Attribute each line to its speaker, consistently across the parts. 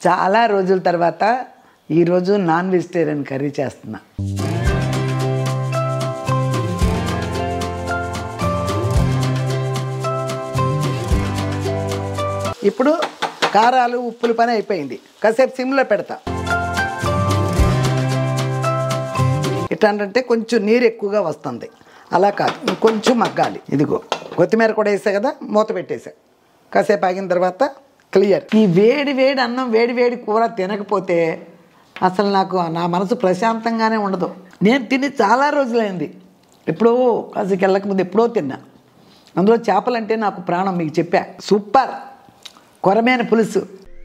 Speaker 1: చాలా రోజుల తర్వాత ఈరోజు నాన్ వెజిటేరియన్ కర్రీ చేస్తున్నా. ఇప్పుడు కారాలు ఉప్పుల పని అయిపోయింది. కాసేపు సిమ్లో పెడతా. ఎట్లంటే కొంచెం నీరు ఎక్కువగా వస్తుంది, అలా కాదు, ఇంకొంచెం మగ్గాలి. ఇదిగో కొత్తిమీర కూడా వేసా కదా, మూత పెట్టేసా. కాసేపు ఆగిన తర్వాత క్లియర్. ఈ వేడి వేడి అన్నం వేడి వేడి కూర తినకపోతే అసలు నాకు నా మనసు ప్రశాంతంగానే ఉండదు. నేను తిని చాలా రోజులైంది, ఎప్పుడో కాసేకి వెళ్ళకముందు ఎప్పుడో తిన్నా. అందులో చేపలంటే నాకు ప్రాణం, మీకు చెప్పా. సూపర్ కొరమైన పులుసు.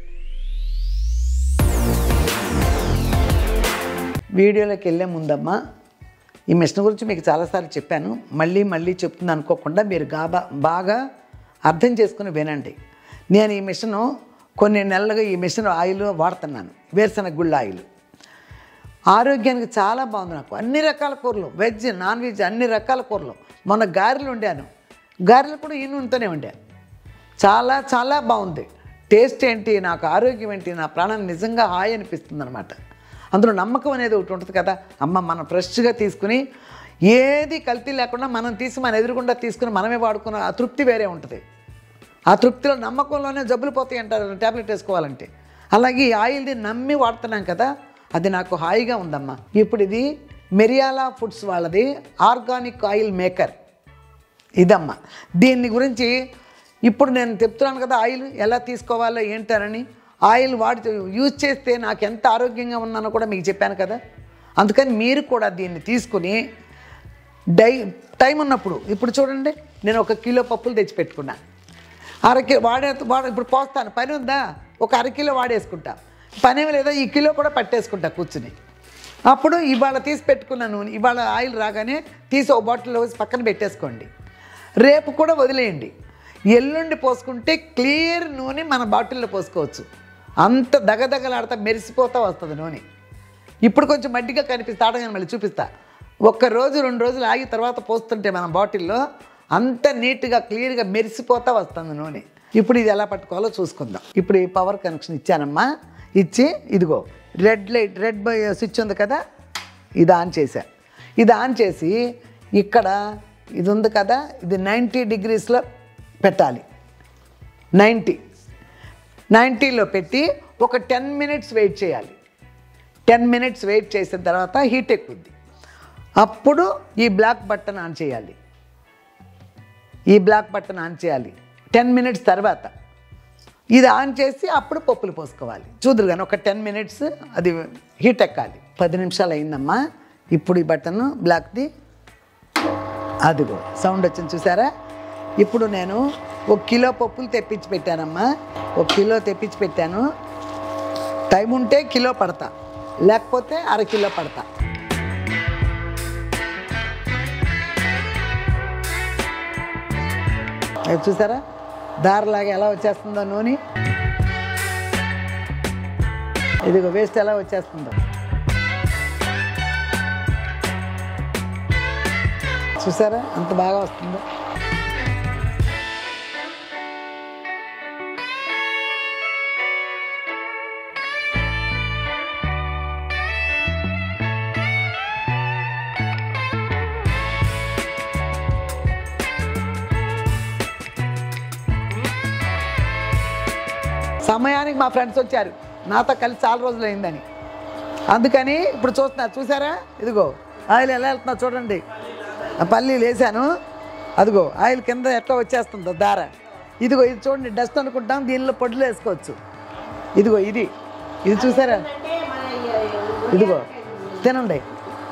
Speaker 1: వీడియోలోకి వెళ్ళే ముందమ్మా ఈ మిషన్ గురించి మీకు చాలాసార్లు చెప్పాను, మళ్ళీ మళ్ళీ చెప్తుంది అనుకోకుండా మీరు బాగా అర్థం చేసుకుని వినండి. నేను ఈ మిషను కొన్ని నెలలుగా ఈ మిషన్ ఆయిల్ వాడుతున్నాను, వేరుశనగ గుళ్ళ ఆయిల్. ఆరోగ్యానికి చాలా బాగుంది. నాకు అన్ని రకాల కూరలు, వెజ్ నాన్ వెజ్ అన్ని రకాల కూరలు. మొన్న గారెలు వండాను, గారెలు కూడా ఈ నూనెతోనే వండాను. చాలా చాలా బాగుంది. టేస్ట్ ఏంటి, నాకు ఆరోగ్యం ఏంటి, నా ప్రాణాన్ని నిజంగా హాయి అనిపిస్తుంది అనమాట. అందులో నమ్మకం అనేది ఒకటి ఉంటుంది కదా. అమ్మ మనం ఫ్రెష్గా తీసుకుని ఏది కల్తీ లేకుండా మనం తీసి మన ఎదురుగుండా తీసుకుని మనమే వాడుకున్న ఆ తృప్తి వేరే ఉంటుంది. ఆ తృప్తిలో నమ్మకంలోనే జబ్బులు పోతాయి అంటారు ట్యాబ్లెట్ వేసుకోవాలంటే. అలాగే ఈ ఆయిల్ది నమ్మి వాడుతున్నాం కదా, అది నాకు హాయిగా ఉందమ్మా. ఇప్పుడు ఇది మెరియాలా ఫుడ్స్ వాళ్ళది ఆర్గానిక్ ఆయిల్ మేకర్ ఇదమ్మా. దీన్ని గురించి ఇప్పుడు నేను చెప్తున్నాను కదా, ఆయిల్ ఎలా తీసుకోవాలో ఏంటని. ఆయిల్ వాడి యూజ్ చేస్తే నాకు ఎంత ఆరోగ్యంగా ఉన్నానో కూడా మీకు చెప్పాను కదా. అందుకని మీరు కూడా దీన్ని తీసుకుని టైం ఉన్నప్పుడు, ఇప్పుడు చూడండి నేను 1 కిలో పప్పులు తెచ్చిపెట్టుకున్నా. ఇప్పుడు పోస్తాను, పని ఉందా, ఒక 1/2 కిలో వాడేసుకుంటా. పని ఏమి లేదా, ఈ కిలో కూడా పట్టేసుకుంటా కూర్చుని. అప్పుడు ఇవాళ తీసి పెట్టుకున్న నూనె ఇవాళ ఆయిల్ రాగానే తీసి ఒక బాటిల్లో వేసి పక్కన పెట్టేసుకోండి. రేపు కూడా వదిలేయండి. ఎల్లుండి పోసుకుంటే క్లియర్ నూనె మన బాటిల్లో పోసుకోవచ్చు. అంత దగదగలాడతా మెరిసిపోతూ వస్తుంది నూనె. ఇప్పుడు కొంచెం మడ్డిగా కనిపిస్తా, నేను మళ్ళీ చూపిస్తా. 1 రోజు 2 రోజులు ఆగి తర్వాత పోస్తుంటే మన బాటిల్లో అంత నీట్గా క్లియర్గా మెరిసిపోతూ వస్తుంది నూనె. ఇప్పుడు ఇది ఎలా పట్టుకోవాలో చూసుకుందాం. ఇప్పుడు ఈ పవర్ కనెక్షన్ ఇచ్చానమ్మా. ఇచ్చి ఇదిగో రెడ్ స్విచ్ ఉంది కదా, ఇది ఆన్ చేశా. ఇది ఆన్ చేసి ఇక్కడ ఇది ఉంది కదా, ఇది 90 డిగ్రీస్లో పెట్టాలి. 90లో పెట్టి ఒక 10 మినిట్స్ వెయిట్ చేయాలి. 10 మినిట్స్ వెయిట్ చేసిన తర్వాత హీట్ ఎక్కుద్ది. అప్పుడు ఈ బ్లాక్ బటన్ ఆన్ చేయాలి. 10 మినిట్స్ తర్వాత ఇది ఆన్ చేసి అప్పుడు పప్పులు పోసుకోవాలి. చూదురు కానీ ఒక 10 మినిట్స్ అది హీట్ ఎక్కాలి. 10 నిమిషాలు అయిందమ్మా. ఇప్పుడు ఈ బటన్ బ్లాక్ది అదిగో సౌండ్ వచ్చింది చూసారా. ఇప్పుడు నేను 1 కిలో పప్పులు తెప్పించి పెట్టానమ్మా. 1 కిలో తెప్పించి పెట్టాను. టైం ఉంటే కిలో పడతా, లేకపోతే 1/2 కిలో పడతా. చూసారా దారిలాగా ఎలా వచ్చేస్తుందో నూనె. ఇదిగో వేస్ట్ ఎలా వచ్చేస్తుందో చూసారా, అంత బాగా వస్తుందో. సమయానికి మా ఫ్రెండ్స్ వచ్చారు, నాతో కలిసి చాలా రోజులు అయిందని. అందుకని ఇప్పుడు చూసారా, ఇదిగో ఆయిల్ ఎలా వెళ్తున్నా చూడండి. పల్లీలు వేసాను, అదిగో ఆయిల్ కింద ఎట్లా వచ్చేస్తుందో దార. ఇదిగో ఇది చూడండి, డస్ట్ అనుకుంటాం, దీనిలో పొడులు వేసుకోవచ్చు. ఇదిగో ఇది చూసారా, ఇదిగో తినండి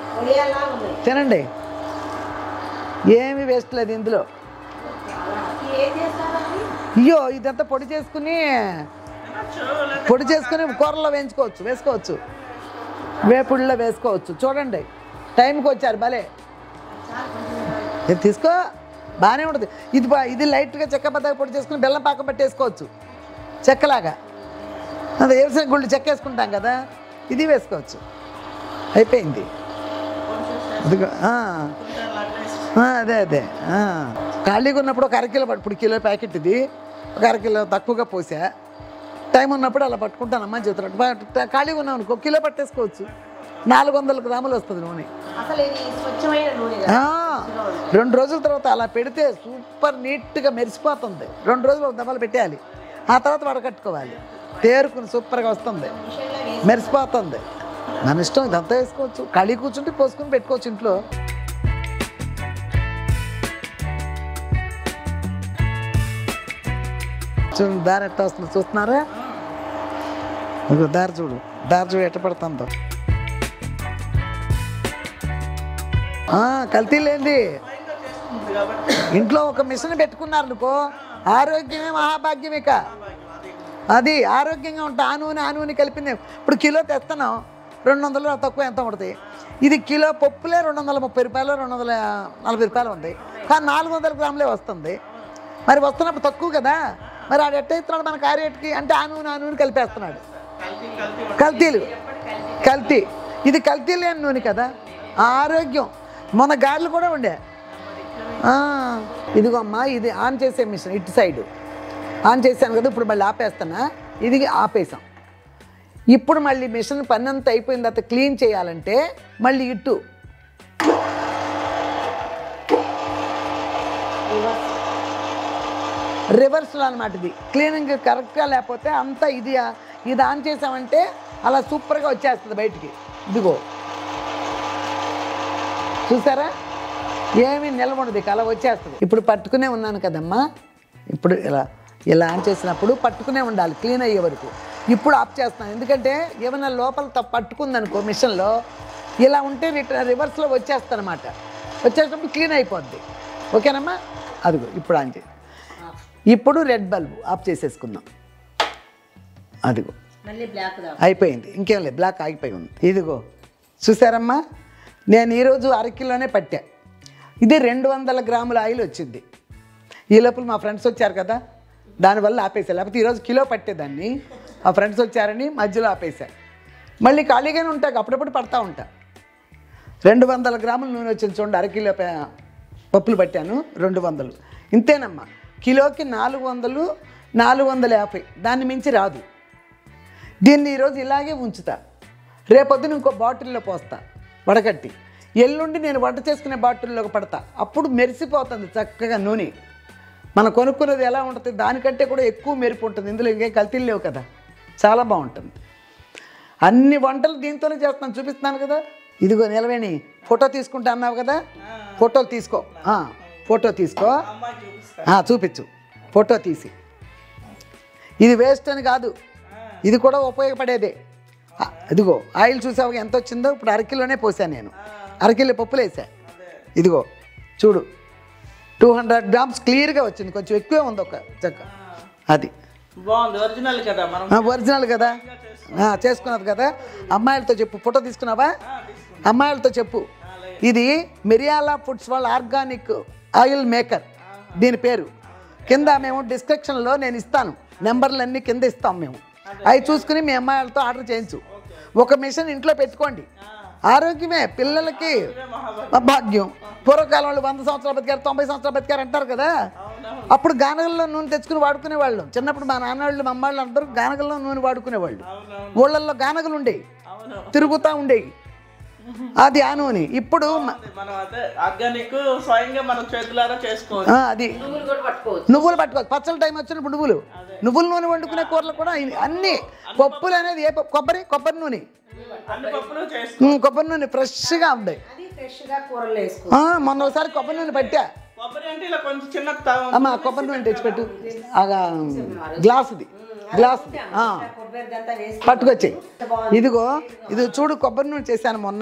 Speaker 1: ఏమి వేస్ట్ లేదు ఇందులో. అయ్యో ఇదంతా పొడి చేసుకుని కూరలో వేసుకోవచ్చు, వేపుడులో వేసుకోవచ్చు. చూడండి టైంకి వచ్చారు భలే. తీసుకో బాగానే ఉంటుంది. ఇది లైట్గా చెక్క బద్దగా పొడి చేసుకుని బెల్లం పాకం పట్టేసుకోవచ్చు, చెక్కలాగా. అదే వేరుశనగ గుళ్ళు చెక్క వేసుకుంటాం కదా, ఇది వేసుకోవచ్చు. అయిపోయింది. అదే ఖాళీగా ఉన్నప్పుడు ఒక 1/2 కిలో, ఇప్పుడు కిలో ప్యాకెట్ ఇది, ఒక 1/2 కిలో తక్కువగా పోసా. టైం ఉన్నప్పుడు అలా పట్టుకుంటానమ్మా చెబుతున్నాడు. ఖాళీగా ఉన్నాం అనుకో కిలో పట్టేసుకోవచ్చు. 400 గ్రాములు వస్తుంది నూనె. 2 రోజుల తర్వాత అలా పెడితే సూపర్ నీట్గా మెరిసిపోతుంది. 2 రోజులు దమ్మలు పెట్టేయాలి. ఆ తర్వాత వడకట్టుకోవాలి. తేరుకుని సూపర్గా వస్తుంది, మెరిసిపోతుంది. మన ఇష్టం, ఇదంతా వేసుకోవచ్చు. ఖాళీ కూర్చుంటే పోసుకుని పెట్టుకోవచ్చు ఇంట్లో. చూడు దారి ఎట్ట వస్తుంది, చూస్తున్నారా? దారి చూడు, దారి చూడు ఎట్ట పడుతుందో. కల్తీ లేండి. ఇంట్లో ఒక మిషన్ పెట్టుకున్నారు అనుకో, ఆరోగ్యమే మహాభాగ్యం. ఇక అది ఆరోగ్యంగా ఉంటా. ఆ నూనె కలిపింది. ఇప్పుడు కిలో తెస్తున్నాం, 200 తక్కువ ఎంత పడుతుంది. ఇది కిలో పప్పులే 230 రూపాయలు, 240 రూపాయలు ఉంది. కానీ 400 గ్రాములే వస్తుంది. మరి వస్తున్నప్పుడు తక్కువ కదా. మరి ఆడు ఎట్ట ఇస్తున్నాడు మనకు ఆ రేటుకి? అంటే ఆ నూనె కలిపేస్తున్నాడు. కల్తీ. ఇది కల్తీ లేని నూనె కదా. ఆరోగ్యం. మొన్న గారెలు కూడా ఉండే. ఇదిగో అమ్మా, ఇది ఆన్ చేసే మిషన్. ఇటు సైడు ఆన్ చేశాను కదా, ఇప్పుడు మళ్ళీ ఆపేస్తున్నా. ఇది ఆపేసాం. ఇప్పుడు మళ్ళీ మిషన్ పని అంతా అయిపోయిన తర్వాత క్లీన్ చేయాలంటే మళ్ళీ ఇటు రివర్స్లో అనమాట. ఇది క్లీనింగ్ కరెక్ట్గా లేకపోతే అంతా ఇది ఆన్ చేసామంటే అలా సూపర్గా వచ్చేస్తుంది బయటికి. ఇదిగో చూసారా, ఏమీ నిల్వ ఉండదు, అలా వచ్చేస్తుంది. ఇప్పుడు పట్టుకునే ఉన్నాను కదమ్మా. ఇప్పుడు ఇలా ఆన్ చేసినప్పుడు పట్టుకునే ఉండాలి క్లీన్ అయ్యే వరకు. ఇప్పుడు ఆఫ్ చేస్తున్నాను, ఎందుకంటే ఏమైనా లోపల పట్టుకుందనుకో మిషన్లో, ఇలా ఉంటే రివర్స్లో వచ్చేస్తాను అనమాట. వచ్చేటప్పుడు క్లీన్ అయిపోద్ది. ఓకేనమ్మా? అదిగో ఇప్పుడు ఆన్ చేసి, ఇప్పుడు రెడ్ బల్బు ఆఫ్ చేసేసుకుందాం. అదిగో అయిపోయింది, ఇంకేం లేదు, బ్లాక్ ఆగిపోయి ఉంది. ఇదిగో చూసారమ్మా, నేను ఈరోజు 1/2 కిలోనే పట్టా. ఇది 200 గ్రాముల ఆయిల్ వచ్చింది. ఈ లోపల మా ఫ్రెండ్స్ వచ్చారు కదా, దానివల్ల ఆపేసా. లేకపోతే ఈరోజు కిలో పట్టేదాన్ని. మా ఫ్రెండ్స్ వచ్చారని మధ్యలో ఆపేసా. మళ్ళీ ఖాళీగానే ఉంటా, అప్పుడప్పుడు పడతా ఉంటా. 200 గ్రాముల నూనె వచ్చింది చూడండి. 1/2 కిలో పప్పులు పట్టాను, 200. ఇంతేనమ్మా. కిలోకి 400, 450, దాన్ని మించి రాదు. దీన్ని ఈరోజు ఇలాగే ఉంచుతా. రేపొద్దున ఇంకో బాటిల్లో పోస్తా వడకట్టి. ఎల్లుండి నేను వంట చేసుకునే బాటిల్లోకి పడతా. అప్పుడు మెరిసిపోతుంది చక్కగా నూనె. మనం కొనుక్కున్నది ఎలా ఉంటుంది దానికంటే కూడా ఎక్కువ మెరుపు ఉంటుంది. ఇందులో ఇంకేం కల్తీలు లేవు కదా, చాలా బాగుంటుంది. అన్ని వంటలు దీంతోనే చేస్తాను, చూపిస్తున్నాను కదా. ఇదిగో నిలవేణి, ఫోటో తీసుకుంటా అన్నావు కదా, ఫోటోలు తీసుకో. ఫోటో తీసుకో, చూపించు ఫోటో తీసి. ఇది వేస్ట్ అని కాదు, ఇది కూడా ఉపయోగపడేదే. ఇదిగో ఆయిల్ చూసావు ఎంత వచ్చిందో. ఇప్పుడు 1/2 కిలోనే పోసాను నేను. 1/2 కిలో పప్పులు వేసా. ఇదిగో చూడు, 200 గ్రామ్స్ క్లియర్గా వచ్చింది. కొంచెం ఎక్కువే ఉంది ఒక చెక్క. అది ఒరిజినల్ కదా, చేసుకున్నది కదా. అమ్మాయిలతో చెప్పు, ఫోటో తీసుకున్నావా? అమ్మాయిలతో చెప్పు. ఇది మిరియాల ఫుడ్స్ వాళ్ళ ఆర్గానిక్ ఆయిల్ మేకర్ దీని పేరు. కింద మేము డిస్క్రిప్షన్లో నేను ఇస్తాను, నెంబర్లన్నీ కింద ఇస్తాం మేము. అవి చూసుకుని మీ అమ్మాయిలతో ఆర్డర్ చేయించు. ఒక మిషన్ ఇంట్లో పెట్టుకోండి. ఆరోగ్యమే, పిల్లలకి భాగ్యం. పూర్వకాలం వాళ్ళు 100 సంవత్సరాలు బతికారు, 90 సంవత్సరాలు బతికారు అంటారు కదా. అప్పుడు గానగల్లో నూనె తెచ్చుకుని వాడుకునేవాళ్ళు. చిన్నప్పుడు మా నాన్నవాళ్ళు మా అమ్మాళ్ళు అందరూ గానగల్లో నూనె వాడుకునేవాళ్ళు. ఊళ్ళల్లో గానగలు ఉండేవి, తిరుగుతూ ఉండేవి. అది ఆ నూనె. ఇప్పుడు అది నువ్వులు పట్టుకోవచ్చు. పచ్చల టైం వచ్చినప్పుడు నువ్వుల నూనె వండుకునే కూరలు కూడా అన్ని పప్పులు అనేది కొబ్బరి నూనె, కొబ్బరి నూనె ఫ్రెష్గా ఉంది. మొన్న ఒకసారి కొబ్బరి నూనె పట్టా. అమ్మా కొబ్బరి నూనె తెచ్చిపెట్టు, గ్లాసుది పట్టుకొచ్చి. ఇదిగో ఇది చూడు, కొబ్బరి నూనె చేశాను మొన్న.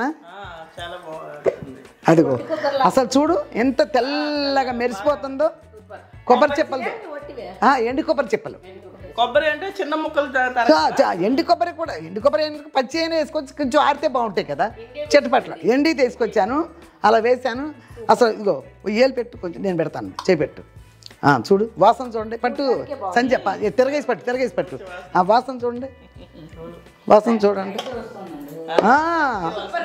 Speaker 1: అదిగో అసలు చూడు ఎంత తెల్లగా మెరిసిపోతుందో. కొబ్బరి చెప్పలు, ఎండు కొబ్బరి చెప్పలు.
Speaker 2: కొబ్బరి అంటే చిన్న ముక్కలు.
Speaker 1: ఎండు కొబ్బరి కూడా, ఎండు కొబ్బరి పచ్చి అయినా వేసుకొచ్చి కొంచెం ఆరితే బాగుంటాయి కదా. చెట్టుపట్ల ఎండి తీసుకొచ్చాను, అలా వేసాను. అసలు ఇదిగో ఏలు పెట్టు, కొంచెం నేను పెడతాను, చేపెట్టు. చూడు వాసన చూడండి. పట్టు సంజయ్, తిరగేసి పట్టు. ఆ వాసన చూడండి, వాసన చూడండి.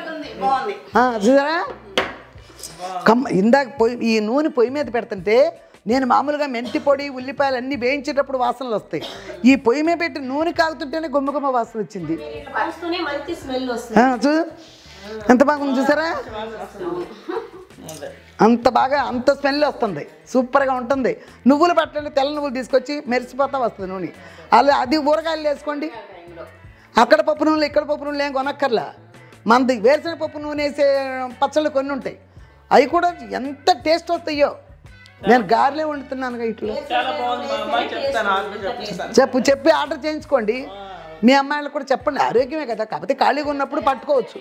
Speaker 1: చూసారా, ఇందాక ఈ నూనె పొయ్యి మీద పెడుతుంటే నేను మామూలుగా మెంతి పొడి ఉల్లిపాయలు అన్నీ వేయించేటప్పుడు వాసనలు వస్తాయి. ఈ పొయ్యి మీద పెట్టి నూనె కాగుతుంటేనే గుమ్మ వాసన వచ్చింది. చూ ఎంత బాగుంది చూసారా, అంత బాగా అంత స్మెల్ వస్తుంది, సూపర్గా ఉంటుంది. నువ్వులు పట్టండి, తెల్ల నువ్వులు తీసుకొచ్చి మెరిసిపోతా వస్తుంది నూనె. అలా అది ఊరగాయలు వేసుకోండి. అక్కడ పప్పు నూనెలు ఇక్కడ పప్పు నూనెలు ఏం కొనక్కర్లా. మనది వేరుశనగ పప్పు నూనె వేసే పచ్చళ్ళు కొన్ని ఉంటాయి, అవి కూడా ఎంత టేస్ట్ వస్తాయో. నేను గారెలే వండుతున్నాను ఇట్లా. చెప్పి ఆర్డర్ చేయించుకోండి. మీ అమ్మాయిలకు కూడా చెప్పండి, ఆరోగ్యమే కదా. కాకపోతే ఖాళీగా ఉన్నప్పుడు పట్టుకోవచ్చు.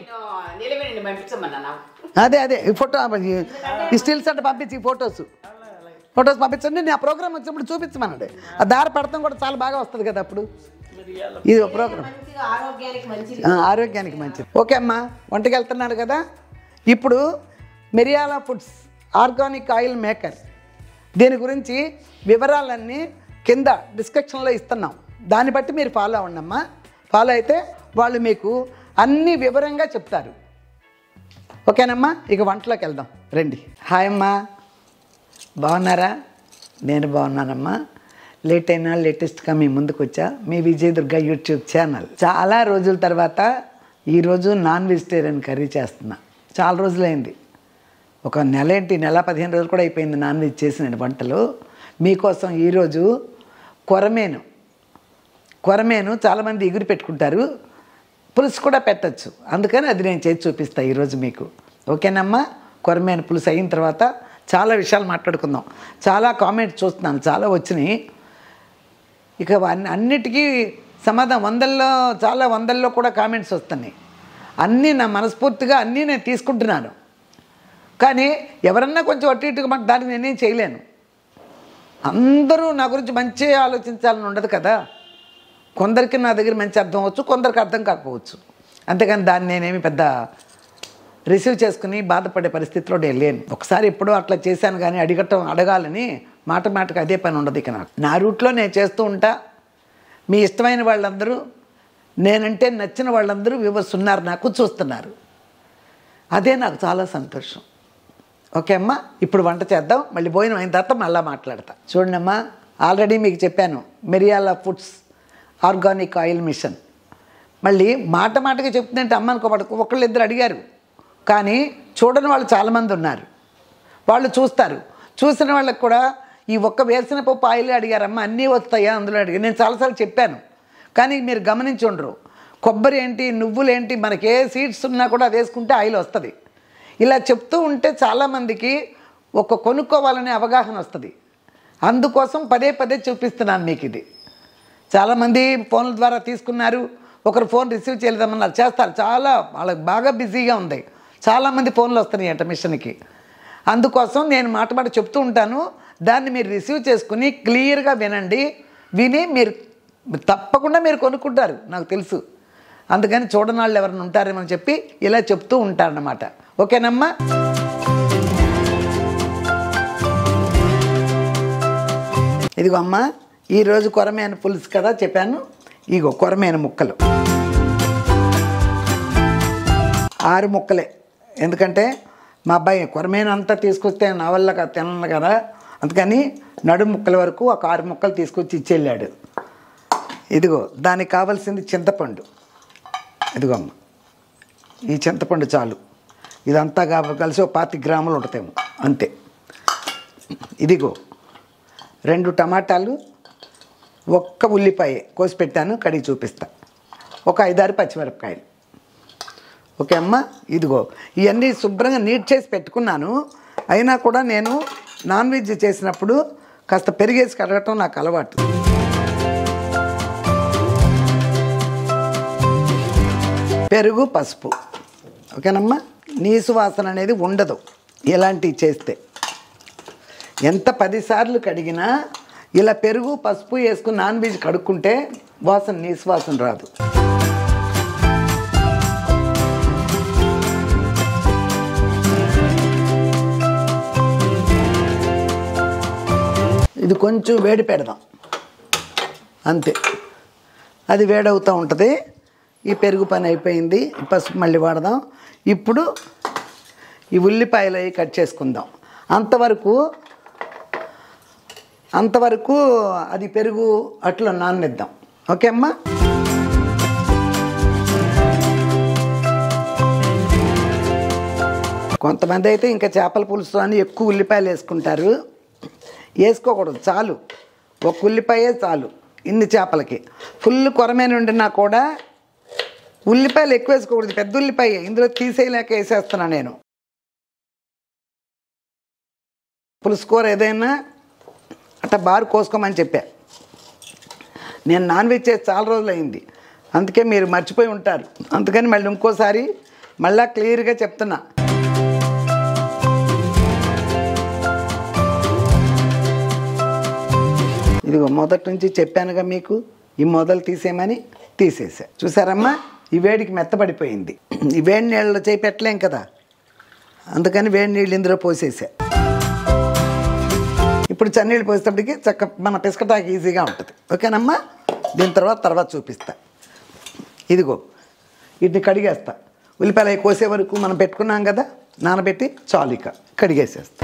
Speaker 1: అదే ఈ ఫోటో ఈ స్టిల్స్ అంటే పంపించి ఫొటోస్ పంపించండి. నేను ఆ ప్రోగ్రామ్ వచ్చినప్పుడు చూపించమనండి. ఆ దారి పెడతాం కూడా చాలా బాగా వస్తుంది కదా అప్పుడు. ఇది ఒక ప్రోగ్రామ్ ఆరోగ్యానికి మంచిది. ఓకే అమ్మా, వంటకి వెళ్తున్నాడు కదా. ఇప్పుడు మిరియాల ఫుడ్స్ ఆర్గానిక్ ఆయిల్ మేకర్, దీని గురించి వివరాలన్నీ కింద డిస్క్రిప్షన్లో ఇస్తున్నాం. దాన్ని బట్టి మీరు ఫాలో అవ్వండి అమ్మా. ఫాలో అయితే వాళ్ళు మీకు అన్నీ వివరంగా చెప్తారు. ఓకేనమ్మా, ఇక వంటలోకి వెళ్దాం రండి. హాయ్ అమ్మా, బాగున్నారా? నేను బాగున్నానమ్మా. లేట్ అయినా లేటెస్ట్గా మీ ముందుకు వచ్చా. మీ విజయ దుర్గ యూట్యూబ్ ఛానల్. చాలా రోజుల తర్వాత ఈరోజు నాన్ వెజిటేరియన్ కర్రీ చేస్తున్నా. చాలా రోజులైంది, ఒక నెల 15 రోజులు కూడా అయిపోయింది నాన్ వెజ్ చేసిన వంటలు. మీకోసం ఈరోజు కొరమేను చాలామంది ఎగురు పెట్టుకుంటారు, పులుసు కూడా పెట్టచ్చు. అందుకని అది నేను చేసి చూపిస్తాను ఈరోజు మీకు. ఓకేనమ్మా, కొరమేను పులుసు అయిన తర్వాత చాలా విషయాలు మాట్లాడుకుందాం. చాలా కామెంట్స్ చూస్తున్నాను, చాలా వచ్చినాయి. ఇక అన్నిటికీ సమాధానం వందల్లో కూడా కామెంట్స్ వస్తున్నాయి. అన్నీ నా మనస్ఫూర్తిగా అన్నీ నేను తీసుకుంటున్నాను. కానీ ఎవరన్నా కొంచెం అటు ఇటుగా మాట దానికి నేనేం చేయలేను. అందరూ నా గురించి మంచి ఆలోచించాలని ఉండదు కదా. కొందరికి నా దగ్గర మంచి అర్థం అవ్వచ్చు, కొందరికి అర్థం కాకపోవచ్చు. అంతేకాని దాన్ని నేనేమి పెద్ద రిసీవ్ చేసుకుని బాధపడే పరిస్థితిలో నేను లేను. ఒకసారి ఎప్పుడో అట్లా చేశాను, కానీ అడగాలని మాటకు అదే పని ఉండదు. ఇక నా రూట్లో నేను చేస్తూ ఉంటా. మీ ఇష్టమైన వాళ్ళందరూ, నేనంటే నచ్చిన వాళ్ళందరూ వ్యూవర్స్ ఉన్నారు, నాకు చూస్తున్నారు. అదే నాకు చాలా సంతోషం. ఓకే అమ్మా, ఇప్పుడు వంట చేద్దాం. మళ్ళీ భోజనం అయిన తర్వాత మళ్ళీ మాట్లాడతా. చూడండి అమ్మా, ఆల్రెడీ మీకు చెప్పాను మిరియాల ఫుడ్స్ ఆర్గానిక్ ఆయిల్ మిషన్. మళ్ళీ మాటగా చెప్తుందంటే అమ్మ అనుకోబడకు. ఒకళ్ళిద్దరు అడిగారు, కానీ చూడని వాళ్ళు చాలామంది ఉన్నారు. వాళ్ళు చూస్తారు. చూసిన వాళ్ళకి కూడా ఈ ఒక్క వేసిన పప్పు ఆయిల్ అడిగారమ్మా, అన్నీ వస్తాయా అందులో అడిగారు. నేను చాలాసార్లు చెప్పాను, కానీ మీరు గమనించి ఉండరు. కొబ్బరి ఏంటి, నువ్వులు ఏంటి, మనకి ఏ సీడ్స్ ఉన్నా కూడా అది వేసుకుంటే ఆయిల్ వస్తుంది. ఇలా చెప్తూ ఉంటే చాలామందికి కొనుక్కోవాలనే అవగాహన వస్తుంది. అందుకోసం పదే చూపిస్తున్నాను మీకు. ఇది చాలామంది ఫోన్ల ద్వారా తీసుకున్నారు, ఒకరు ఫోన్ రిసీవ్ చేయలేదమ్మన్నారు. చేస్తారు, చాలా వాళ్ళకి బాగా బిజీగా ఉంది. చాలామంది ఫోన్లు వస్తున్నాయి అంట మిషన్కి. అందుకోసం నేను మాట చెప్తూ ఉంటాను. దాన్ని మీరు రిసీవ్ చేసుకుని క్లియర్గా వినండి. విని మీరు తప్పకుండా మీరు కొనుక్కుంటారు, నాకు తెలుసు. అందుకని చూడని వాళ్ళు ఎవరైనా ఉంటారేమో అని చెప్పి ఇలా చెప్తూ ఉంటారన్నమాట. ఓకేనమ్మా. ఇదిగో అమ్మా, ఈరోజు కొరమేను పులుసు కదా చెప్పాను. ఇగో కొరమేను ముక్కలు 6 ముక్కలే. ఎందుకంటే మా అబ్బాయి కొరమేను అంతా తీసుకొస్తే నా వల్ల తినను కదా, అందుకని నడుము ముక్కల వరకు ఒక 6 ముక్కలు తీసుకొచ్చి ఇచ్చెళ్ళాడు. ఇదిగో దానికి కావాల్సింది చింతపండు. ఇదిగో అమ్మ, ఈ చింతపండు చాలు. ఇదంతా కలిసి ఒక 25 గ్రాములు ఉంటుందేమో అంతే. ఇదిగో 2 టమాటాలు, 1 ఉల్లిపాయ కోసి పెట్టాను, కడిగి చూపిస్తా. ఒక 5-6 పచ్చిమిరపకాయలు. ఓకే అమ్మ. ఇదిగో ఇవన్నీ శుభ్రంగా నీట్ చేసి పెట్టుకున్నాను. అయినా కూడా నేను నాన్ వెజ్ చేసినప్పుడు కాస్త పెరిగేసి కడగటం నాకు అలవాటు. పెరుగు, పసుపు. ఓకేనమ్మా. నీసు వాసన అనేది ఉండదు ఇలాంటివి చేస్తే. ఎంత 10 సార్లు కడిగినా ఇలా పెరుగు, పసుపు వేసుకుని నాన్ వెజ్ కడుక్కుంటే వాసన, నీసు వాసన రాదు. ఇది కొంచెం వేడి పెడదాం అంతే. అది వేడవుతూ ఉంటుంది. ఈ పెరుగు పని అయిపోయింది. పసుపు మళ్ళీ వాడదాం. ఇప్పుడు ఈ ఉల్లిపాయలు అవి కట్ చేసుకుందాం. అంతవరకు అంతవరకు అది పెరుగు అట్లా నాననిద్దాం. ఓకే అమ్మా. కొంతమంది అయితే ఇంకా చేపల పులుసు అని ఎక్కువ ఉల్లిపాయలు వేసుకుంటారు. వేసుకోకూడదు, చాలు ఒక ఉల్లిపాయే చాలు. ఇన్ని చేపలకి ఫుల్ కొరమైన వండినా కూడా ఉల్లిపాయలు ఎక్కువ వేసుకోకూడదు. పెద్ద ఉల్లిపాయ ఇందులో తీసేయలేక వేసేస్తున్నాను నేను. పులుసు కూర ఏదైనా అట్లా బారు కోసుకోమని చెప్పా. నేను నాన్ వెజ్ చేసి చాలా రోజులు అయింది, అందుకే మీరు మర్చిపోయి ఉంటారు. అందుకని మళ్ళీ ఇంకోసారి మళ్ళీ క్లియర్గా చెప్తున్నా. ఇదిగో మొదటి నుంచి చెప్పానుగా మీకు, ఈ మొదలు తీసేయమని తీసేసా. చూసారమ్మా, ఈ వేడికి మెత్తబడిపోయింది. ఈ వేడి నీళ్ళలో చేయి పెట్టలేం కదా, అందుకని వేడి నీళ్ళు ఇందులో పోసేసా. ఇప్పుడు చన్నీళ్ళు పోసేటప్పటికి మన పిసకటాకి ఈజీగా ఉంటుంది. ఓకేనమ్మా. దీని తర్వాత చూపిస్తా. ఇదిగో వీటిని కడిగేస్తా. ఉల్లిపాయలు అవి కోసే వరకు మనం పెట్టుకున్నాం కదా, నానబెట్టి చాలు ఇక కడిగేసేస్తా.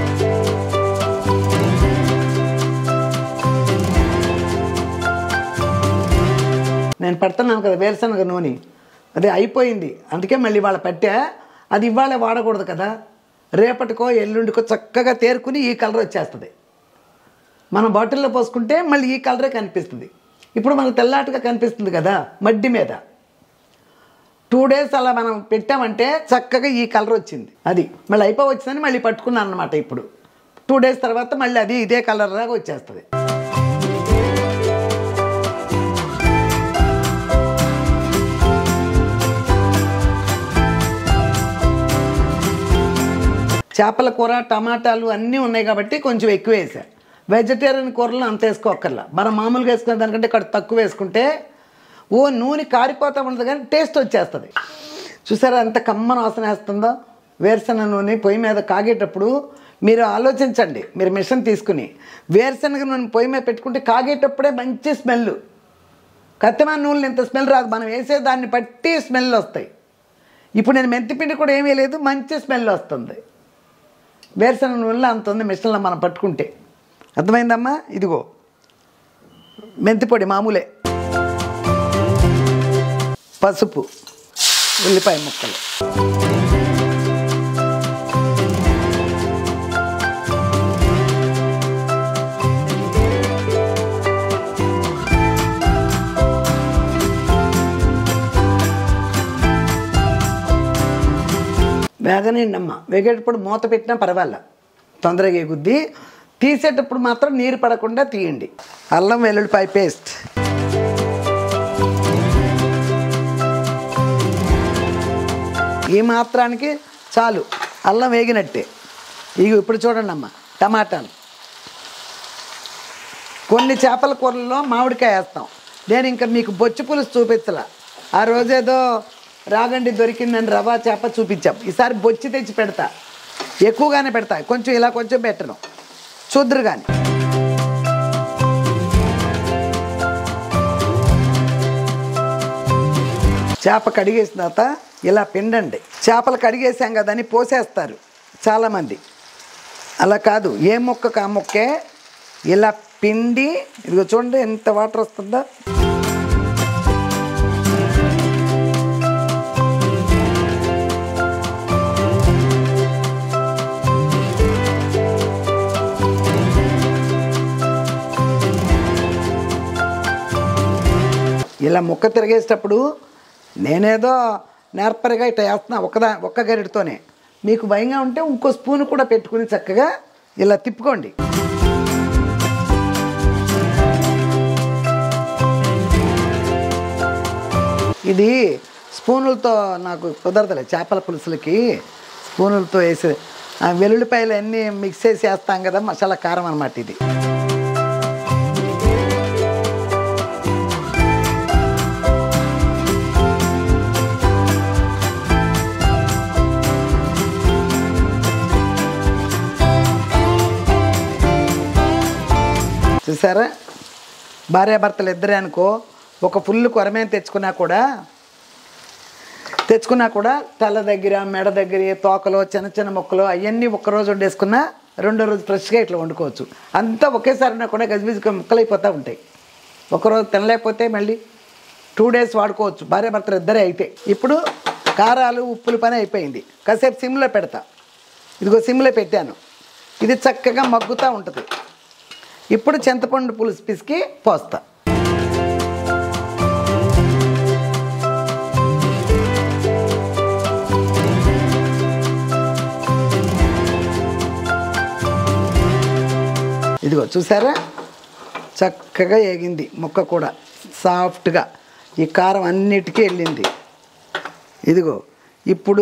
Speaker 1: నేను పెడుతున్నాను కదా వేరుశనగ నూనె, అది అయిపోయింది. అందుకే మళ్ళీ ఇవాళ పెట్టా. అది ఇవాళే వాడకూడదు కదా, రేపటికో ఎల్లుండికో చక్కగా తేరుకుని ఈ కలర్ వచ్చేస్తుంది. మనం బాటిల్లో పోసుకుంటే మళ్ళీ ఈ కలరే కనిపిస్తుంది. ఇప్పుడు మనకు తెల్లాటుగా కనిపిస్తుంది కదా మడ్డి మీద. 2 days అలా మనం పెట్టామంటే చక్కగా ఈ కలర్ వచ్చింది. అది మళ్ళీ అయిపోవచ్చిందని మళ్ళీ పట్టుకున్నాను అనమాట. ఇప్పుడు 2 days తర్వాత మళ్ళీ అది ఇదే కలర్ లాగా వచ్చేస్తుంది. చేపల కూర టమాటాలు అన్నీ ఉన్నాయి కాబట్టి కొంచెం ఎక్కువ వేసా. వెజిటేరియన్ కూరలు అంత వేసుకోక్కర్లా, మనం మామూలుగా వేసుకునే దానికంటే ఇక్కడ తక్కువ వేసుకుంటే నూనె కారిపోతూ ఉంటుంది కానీ టేస్ట్ వచ్చేస్తుంది. చూసారా ఎంత కమ్మన వాసన వేస్తుందో. వేరుశనగ నూనె పొయ్యి మీద కాగేటప్పుడు మీరు ఆలోచించండి, మీరు మిషన్ తీసుకుని వేరుశనగ నూనె పొయ్యి మీద పెట్టుకుంటే కాగేటప్పుడే మంచి స్మెల్. కత్తిమాన నూనెలు ఇంత స్మెల్ రాదు, మనం వేసే దాన్ని బట్టి స్మెల్ వస్తాయి. ఇప్పుడు నేను మెంతిపిండి కూడా ఏమీ లేదు, మంచి స్మెల్ వస్తుంది. వేరుశనగ నూనెలో అంత ఉంది మిషన్లో మనం పట్టుకుంటే. అర్థమైందమ్మా. ఇదిగో మెంతిపొడి మామూలే, పసుపు, ఉల్లిపాయ ముక్కలు, వేగనండి అమ్మ. వేగేటప్పుడు మూత పెట్టినా పర్వాలే, తొందరగా ఎగుద్ది. తీసేటప్పుడు మాత్రం నీరు పడకుండా తీయండి. అల్లం వెల్లుల్లిపాయ పేస్ట్, ఈ మాత్రానికి చాలు, అల్లం వేగినట్టే. ఇప్పుడు చూడండి అమ్మ, టమాటాలు. కొన్ని చేపల కూరల్లో మామిడికాయ వేస్తాం. నేను ఇంకా మీకు బొచ్చు పులుసు చూపించలా. ఆ రోజేదో రాగండి దొరికిందని రవా చేప చూపించాం. ఈసారి బొచ్చి తెచ్చి పెడతా, ఎక్కువగానే పెడతా, కొంచెం ఇలా కొంచెం పెట్టను, చూద్దరు కానీ. చేప కడిగేసిన తర్వాత ఇలా పిండండి. చేపలు కడిగేసాం కదా అని పోసేస్తారు చాలామంది. అలా కాదు, ఏ మొక్కకు ఆ మొక్కే ఇలా పిండి. ఇదిగో చూడండి ఎంత వాటర్ వస్తుందో. ఇలా ముక్క తిరిగేసేటప్పుడు నేనేదో నేర్పరిగా ఇట్లా వేస్తున్నా ఒక్క గరిటతోనే. మీకు భయంగా ఉంటే ఇంకో స్పూన్ కూడా పెట్టుకుని చక్కగా ఇలా తిప్పుకోండి. ఇది స్పూనులతో నాకు కుదరదులే, చేపల పులుసులకి స్పూనులతో వేసి వెల్లుల్లిపాయలు అన్నీ మిక్స్ చేసి వేస్తాం కదా, మసాలా కారం అన్నమాట ఇది. చూసారా, భార్యాభర్తలు ఇద్దరే అనుకో, ఒక ఫుల్ కొరమేను తెచ్చుకున్నా కూడా తల దగ్గర, మెడ దగ్గర, తోకలో చిన్న చిన్న ముక్కలు అవన్నీ ఒక్కరోజు వండేసుకున్నా రెండో రోజు ఫ్రెష్గా ఇట్లా వండుకోవచ్చు. అంతా ఒకేసారి ఉండకుండా గజిబిజిగా ముక్కలైపోతూ ఉంటాయి. ఒకరోజు తినలేకపోతే మళ్ళీ 2 days వాడుకోవచ్చు, భార్యాభర్తలు ఇద్దరే అయితే. ఇప్పుడు కారాలు ఉప్పుల పని అయిపోయింది. కాసేపు సిమ్లో పెడతా. ఇదిగో సిమ్లో పెట్టాను. ఇది చక్కగా మగ్గుతూ ఉంటుంది. ఇప్పుడు చింతపండు పులుసు పిసికి పోస్తా. ఇదిగో చూసారా, చక్కగా ఏగింది ముక్క కూడా సాఫ్ట్గా. ఈ కారం అన్నిటికీ వెళ్ళింది. ఇదిగో ఇప్పుడు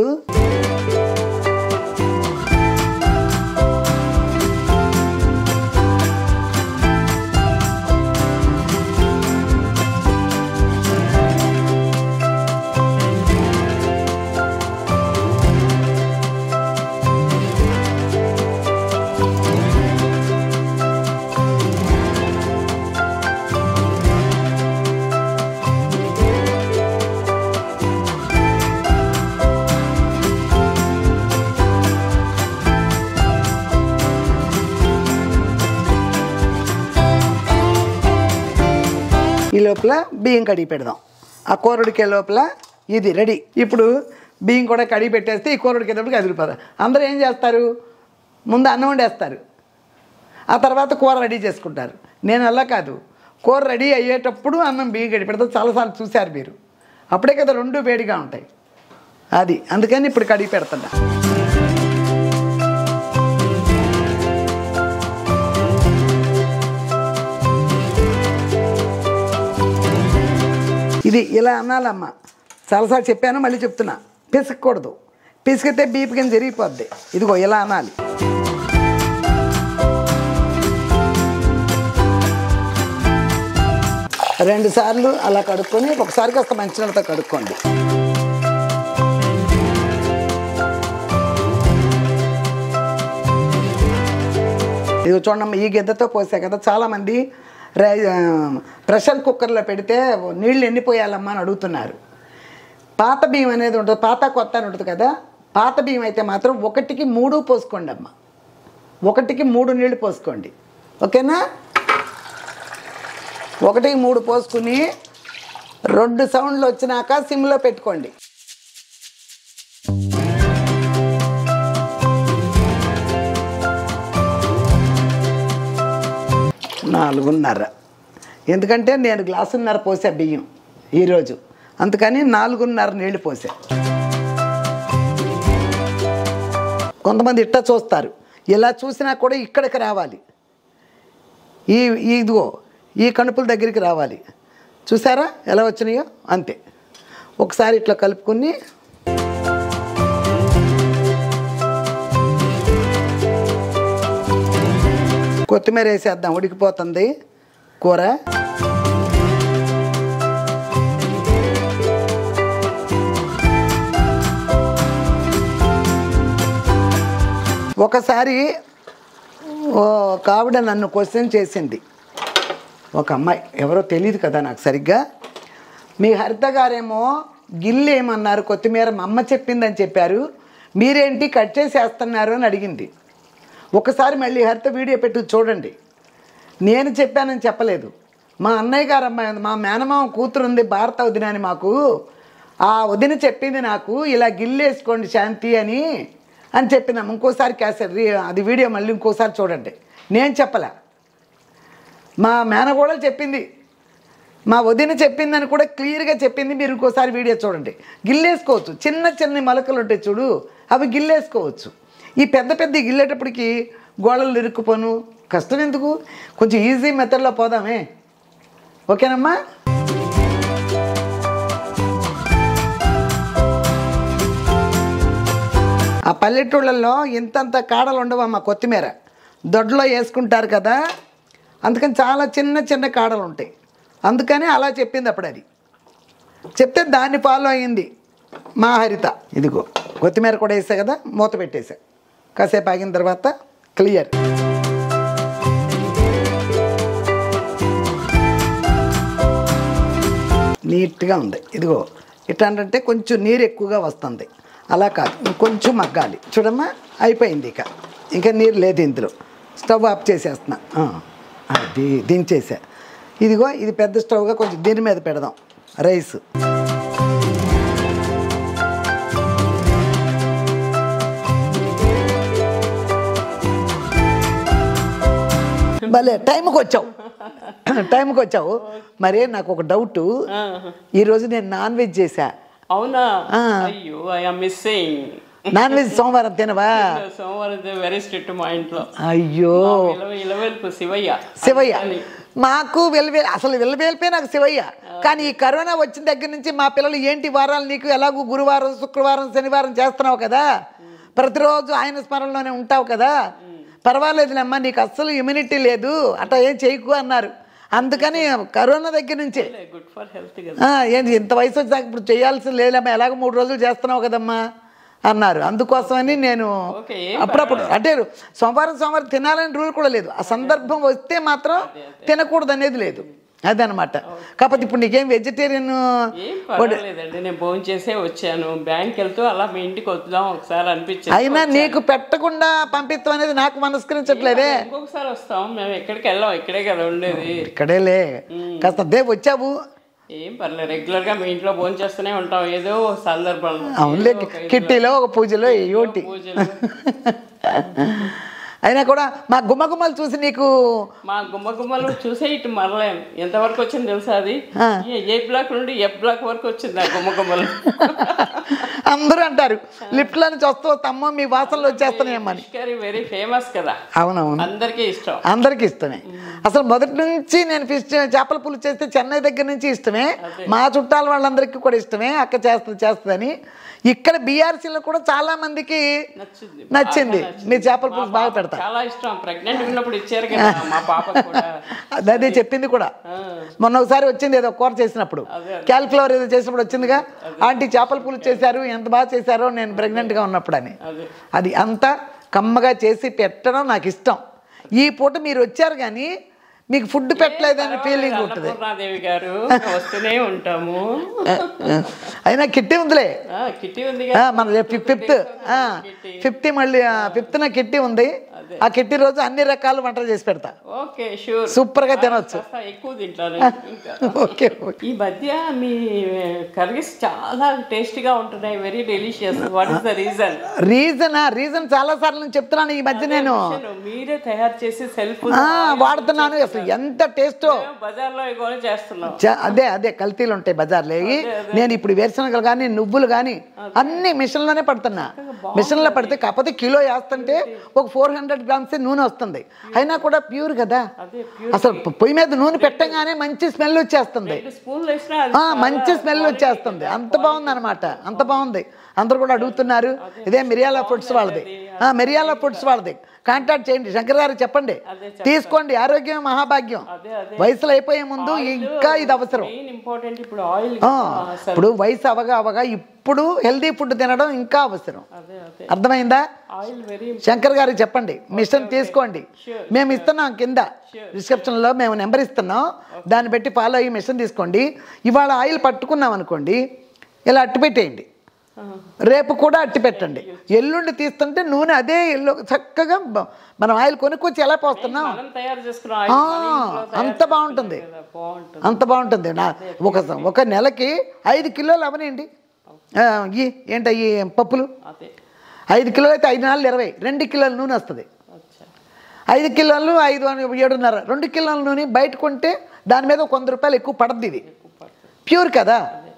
Speaker 1: ఈ లోపల బియ్యం కడిగి పెడదాం. ఆ కూర ఉడికే లోపల ఇది రెడీ. ఇప్పుడు బియ్యం కూడా కడిగి పెట్టేస్తే ఈ కూర ఉడికేటప్పటికి అదిరిపోతారు. అందరూ ఏం చేస్తారు, ముందు అన్నం వండేస్తారు, ఆ తర్వాత కూర రెడీ చేసుకుంటారు. నేను అలా కాదు, కూర రెడీ అయ్యేటప్పుడు అన్నం బియ్యం కడిగి పెడతాం. చాలాసార్లు చూశారు మీరు. అప్పుడే కదా రెండు వేడిగా ఉంటాయి. అది అందుకని ఇప్పుడు కడిగి పెడుతున్నా. ఇది ఇలా అనాలమ్మ. చాలాసార్లు చెప్పాను, మళ్ళీ చెప్తున్నా. పిసకూడదు. పిసికితే బీపు కింద జరిగిపోద్ది. ఇదిగో ఇలా అనాలి. రెండు సార్లు అలా కడుక్కొని ఒకసారి కాస్త మంచినీళ్ళతో కడుక్కోండి. ఇది చూడమ్మా, ఈ గిద్దతో పోసా కదా. చాలామంది ప్రెషర్ కుక్కర్లో పెడితే నీళ్ళు ఎండిపోయాలమ్మా అని అడుగుతున్నారు. పాత బియ్యం అనేది ఉంటుంది, పాత కొత్త అని ఉంటుంది కదా. పాత బియ్యం అయితే మాత్రం 1కి 3 పోసుకోండి అమ్మ. 1కి 3 నీళ్ళు పోసుకోండి, ఓకేనా? 1కి 3 పోసుకుని 2 సౌండ్లు వచ్చినాక సిమ్లో పెట్టుకోండి. 4:30. ఎందుకంటే నేను 1.5 గ్లాసులు పోసా బియ్యం ఈరోజు, అందుకని 4:30 నీళ్ళు పోసా. కొంతమంది ఇట్లా చూస్తారు, ఇలా చూసినా కూడా ఇక్కడికి రావాలి. ఇదిగో ఈ కణుపుల దగ్గరికి రావాలి. చూసారా ఎలా వచ్చినాయో? అంతే. ఒకసారి ఇట్లా కలుపుకొని కొత్తిమీర వేసేద్దాం. ఉడికిపోతుంది కూర. ఒకసారి ఒక ఆవిడ నన్ను క్వశ్చన్ చేసింది, ఒక అమ్మాయి, ఎవరో తెలియదు కదా నాకు సరిగ్గా. మీ హరిత గారేమో గిల్లు ఏమన్నారు, కొత్తిమీర మా అమ్మ చెప్పిందని చెప్పారు, మీరేంటి కట్ చేసి వేస్తున్నారు అని అడిగింది. ఒకసారి మళ్ళీ హరిత వీడియో పెట్టి చూడండి. నేను చెప్పానని చెప్పలేదు. మా అన్నయ్య గారు అమ్మాయి, మా మేనమామ కూతురు ఉంది భారత వదిన అని, మాకు ఆ వదిన చెప్పింది నాకు, ఇలా గిల్లేసుకోండి శాంతి అని చెప్పినాము. ఇంకోసారి క్యాసెట్ అది వీడియో మళ్ళీ ఇంకోసారి చూడండి. నేను చెప్పలే, మా మేనగోడలు చెప్పింది, మా వదిన చెప్పిందని కూడా క్లియర్గా చెప్పింది. మీరు ఇంకోసారి వీడియో చూడండి. గిల్లేసుకోవచ్చు, చిన్న చిన్న మొలకలు ఉంటాయి చూడు, అవి గిల్లేసుకోవచ్చు. ఈ పెద్ద పెద్ద గిల్లేటప్పటికి గోడలు ఇరుక్కుపోను, కష్టం ఎందుకు, కొంచెం ఈజీ మెథడ్లో పోదామే, ఓకేనమ్మా? ఆ పల్లెటూళ్ళల్లో ఇంతంత కాడలు ఉండవమ్మా. కొత్తిమీర దొడ్లో వేసుకుంటారు కదా, అందుకని చాలా చిన్న చిన్న కాడలు ఉంటాయి. అందుకని అలా చెప్పింది అప్పుడు. అది చెప్తే దాన్ని ఫాలో అయ్యింది మా హరిత. ఇదిగో కొత్తిమీర కూడా వేసా కదా, మూత పెట్టేసా. కాసేపు ఆగిన తర్వాత క్లియర్. నీట్గా ఉంది. ఇదిగో ఇట్లాంటే కొంచెం నీరు ఎక్కువగా వస్తుంది, అలా కాదు, ఇంకొంచెం మగ్గాలి. చూడమ్మా, అయిపోయింది. ఇంకా నీరు లేదు ఇందులో. స్టవ్ ఆఫ్ చేసేస్తున్నా. అది దించేసా. ఇదిగో ఇది పెద్ద స్టవ్గా కొంచెం దీని మీద పెడదాం రైస్. భలే టైంకి వచ్చావు. మరే నాకు ఒక డౌట్, ఈరోజు నేను నాన్ వెజ్ చేశా.
Speaker 2: అవునా? అయ్యో, I am missing.
Speaker 1: Non veg సోమవారం తినవా?
Speaker 2: సోమవారం వెరీ స్ట్రిక్ట్ మా ఇంట్లో.
Speaker 1: అయ్యో,
Speaker 2: ఇలవేల్పు శివయ్య.
Speaker 1: మాకు అసలు వెల్లవేల్పే నాకు శివయ్య. కానీ ఈ కరోనా వచ్చిన దగ్గర నుంచి మా పిల్లలు ఏంటి వారాలు నీకు ఎలాగూ గురువారం శుక్రవారం శనివారం చేస్తున్నావు కదా, ప్రతిరోజు ఆయన స్మరణలోనే ఉంటావు కదా, పర్వాలేదులేమ్మా నీకు అస్సలు ఇమ్యూనిటీ లేదు అట్లా ఏం చేయకు అన్నారు. అందుకని కరోనా దగ్గర నుంచే ఏంటి ఇంత వయసు వచ్చాక ఇప్పుడు చేయాల్సింది లేదమ్మా, ఎలాగో 3 రోజులు చేస్తున్నావు కదమ్మా అన్నారు. అందుకోసమని నేను అప్పుడప్పుడు అంటే సోమవారం తినాలని రూల్ కూడా లేదు. ఆ సందర్భం వస్తే మాత్రం తినకూడదు అనేది లేదు. అదనమాట. కాకపోతే ఇప్పుడు నీకేం వెజిటేరియన్
Speaker 2: నేను భోజనం చేసే వచ్చాను, బ్యాంక్ వెళ్తూ అలా మీ ఇంటికి వద్దాం ఒకసారి అనిపించింది.
Speaker 1: అయినా నీకు పెట్టకుండా పంపిస్తాం అనేది నాకు మనస్కరించట్లేదే.
Speaker 2: ఇంకొకసారి వస్తాం, మేము ఎక్కడికి వెళ్ళాం, ఇక్కడే కదా ఉండేది.
Speaker 1: ఇక్కడేలే కాస్త దే వచ్చావు.
Speaker 2: ఏం పర్లేదు, రెగ్యులర్ గా మీ ఇంట్లో భోజనం చేస్తూనే ఉంటాం ఏదో సందర్భంలో.
Speaker 1: అవునులే, కిట్టీలో ఒక పూజలో ఏయోటి. అయినా కూడా మా గుమ్మగుమ్మలు చూసి నీకు
Speaker 2: మా గుమ్మగుమ్మలు చూసే ఇటు మరలేం. ఎంతవరకు వచ్చింది తెలుసా? అది ఏ బ్లాక్ నుండి ఎఫ్ బ్లాక్ వరకు వచ్చింది ఆ గుమ్మగుమ్మలు.
Speaker 1: అందరూ అంటారు లిఫ్ట్ లో నుంచి వస్తూ తమ్మ మీ వాసనలు వచ్చేస్తున్నాయమ్మని.
Speaker 2: వెరీ ఫేమస్ కదా.
Speaker 1: అవునవును,
Speaker 2: అందరికీ ఇష్టం.
Speaker 1: అందరికీ ఇష్టమే. అసలు మొదటి నుంచి నేను చేపల పులుసు చేస్తే చెన్నై దగ్గర నుంచి ఇష్టమే, మా చుట్టాల వాళ్ళందరికీ కూడా ఇష్టమే. అక్క చేస్తుందని ఇక్కడ బీఆర్సీలో కూడా చాలా మందికి నచ్చింది. మీరు చేపల పులుసు బాగా పెడతారు.
Speaker 2: చాలా ఇష్టం. ప్రెగ్నెంట్ ఉన్నప్పుడు ఇచ్చారు కదా మా పాప కూడా.
Speaker 1: అదే చెప్పింది కూడా. మొన్న ఒకసారి వచ్చింది ఏదో కూర చేసినప్పుడు, క్యాలిఫ్లవర్ ఏదో చేసినప్పుడు వచ్చిందిగా, ఆంటీ చేపల పులుసు చేశారు ఎంత బాగా చేశారో నేను ప్రెగ్నెంట్గా ఉన్నప్పుడు అని. అది అంతా కమ్మగా చేసి పెట్టడం నాకు ఇష్టం. ఈ పూట మీరు వచ్చారు కానీ మీకు ఫుడ్ పెట్టలేదని ఫీలింగ్ ఉంటుంది.
Speaker 2: పూర్ణాదేవి గారు వస్తూనే ఉంటాము.
Speaker 1: అయినా కిట్టి ఉందిలే,
Speaker 2: కిట్టి ఉంది
Speaker 1: మన ఫిఫ్త్ మళ్ళీ 5th కిట్టి ఉంది. ఆ కిట్టి రోజు అన్ని రకాల వంటలు చేసి పెడతా. సూపర్ గా తినొచ్చు.
Speaker 2: ఎక్కువ తింటాను. ఈ మధ్య మీ కర్రీస్ చాలా టేస్టీగా ఉంటున్నాయి, very delicious. What is the
Speaker 1: reason చాలా సార్లు నేను చెప్తున్నాను. ఈ మధ్య నేను
Speaker 2: మీరే తయారు చేసి సెల్ఫ్
Speaker 1: వాడుతున్నాను. అసలు ఎంత టేస్టో.
Speaker 2: బజార్లో చేస్తున్నాం.
Speaker 1: అదే కల్తీలు ఉంటాయి బజార్లో. నేను ఇప్పుడు వేరుశనగలు కానీ నువ్వులు కానీ అన్ని మిషన్లోనే పడుతున్నా. మిషన్లో పడితే కాకపోతే కిలో వేస్తుంటే ఒక 400 grams నూనె వస్తుంది. అయినా కూడా ప్యూర్ కదా. అసలు పొయ్యి మీద నూనె పెట్టగానే మంచి స్మెల్ వచ్చేస్తుంది. మంచి స్మెల్ వచ్చేస్తుంది. అంత బాగుంది అనమాట. అంత బాగుంది. అందరూ కూడా అడుగుతున్నారు. ఇదే మిరియాల ఫుడ్స్ వాళ్ళది. కాంటాక్ట్ చేయండి. శంకర్ గారు చెప్పండి, తీసుకోండి. ఆరోగ్యం మహాభాగ్యం. వయసులో అయిపోయే ముందు ఇంకా ఇది అవసరం. ఇప్పుడు వయసు అవగా ఇప్పుడు హెల్దీ ఫుడ్ తినడం ఇంకా అవసరం. అర్థమైందా? శంకర్ గారికి చెప్పండి, మిషన్ తీసుకోండి. మేము ఇస్తున్నాం, కింద డిస్క్రిప్షన్లో మేము నెంబర్ ఇస్తున్నాం. దాన్ని బట్టి ఫాలో అయ్యి మిషన్ తీసుకోండి. ఇవాళ ఆయిల్ పట్టుకున్నాం అనుకోండి, ఇలా అట్టు పెట్టేయండి. రేపు కూడా అట్టి పెట్టండి. ఎల్లుండి తీస్తుంటే నూనె అదే చక్కగా మనం ఆయిల్ కొనుక్కొచ్చి ఎలా పోస్తున్నాం అంత బాగుంటుంది. ఒక నెలకి 5 కిలోలు అవనండి. ఏంటయ్యి పప్పులు 5 కిలోలు అయితే 5 4 20 2 కిలోల నూనె వస్తుంది. 5 కిలోలు 5 7.5 2 కిలోల నూనె బయట కొంటే దాని మీద 100 రూపాయలు ఎక్కువ పడుతుంది. ఇది ప్యూర్ కదా.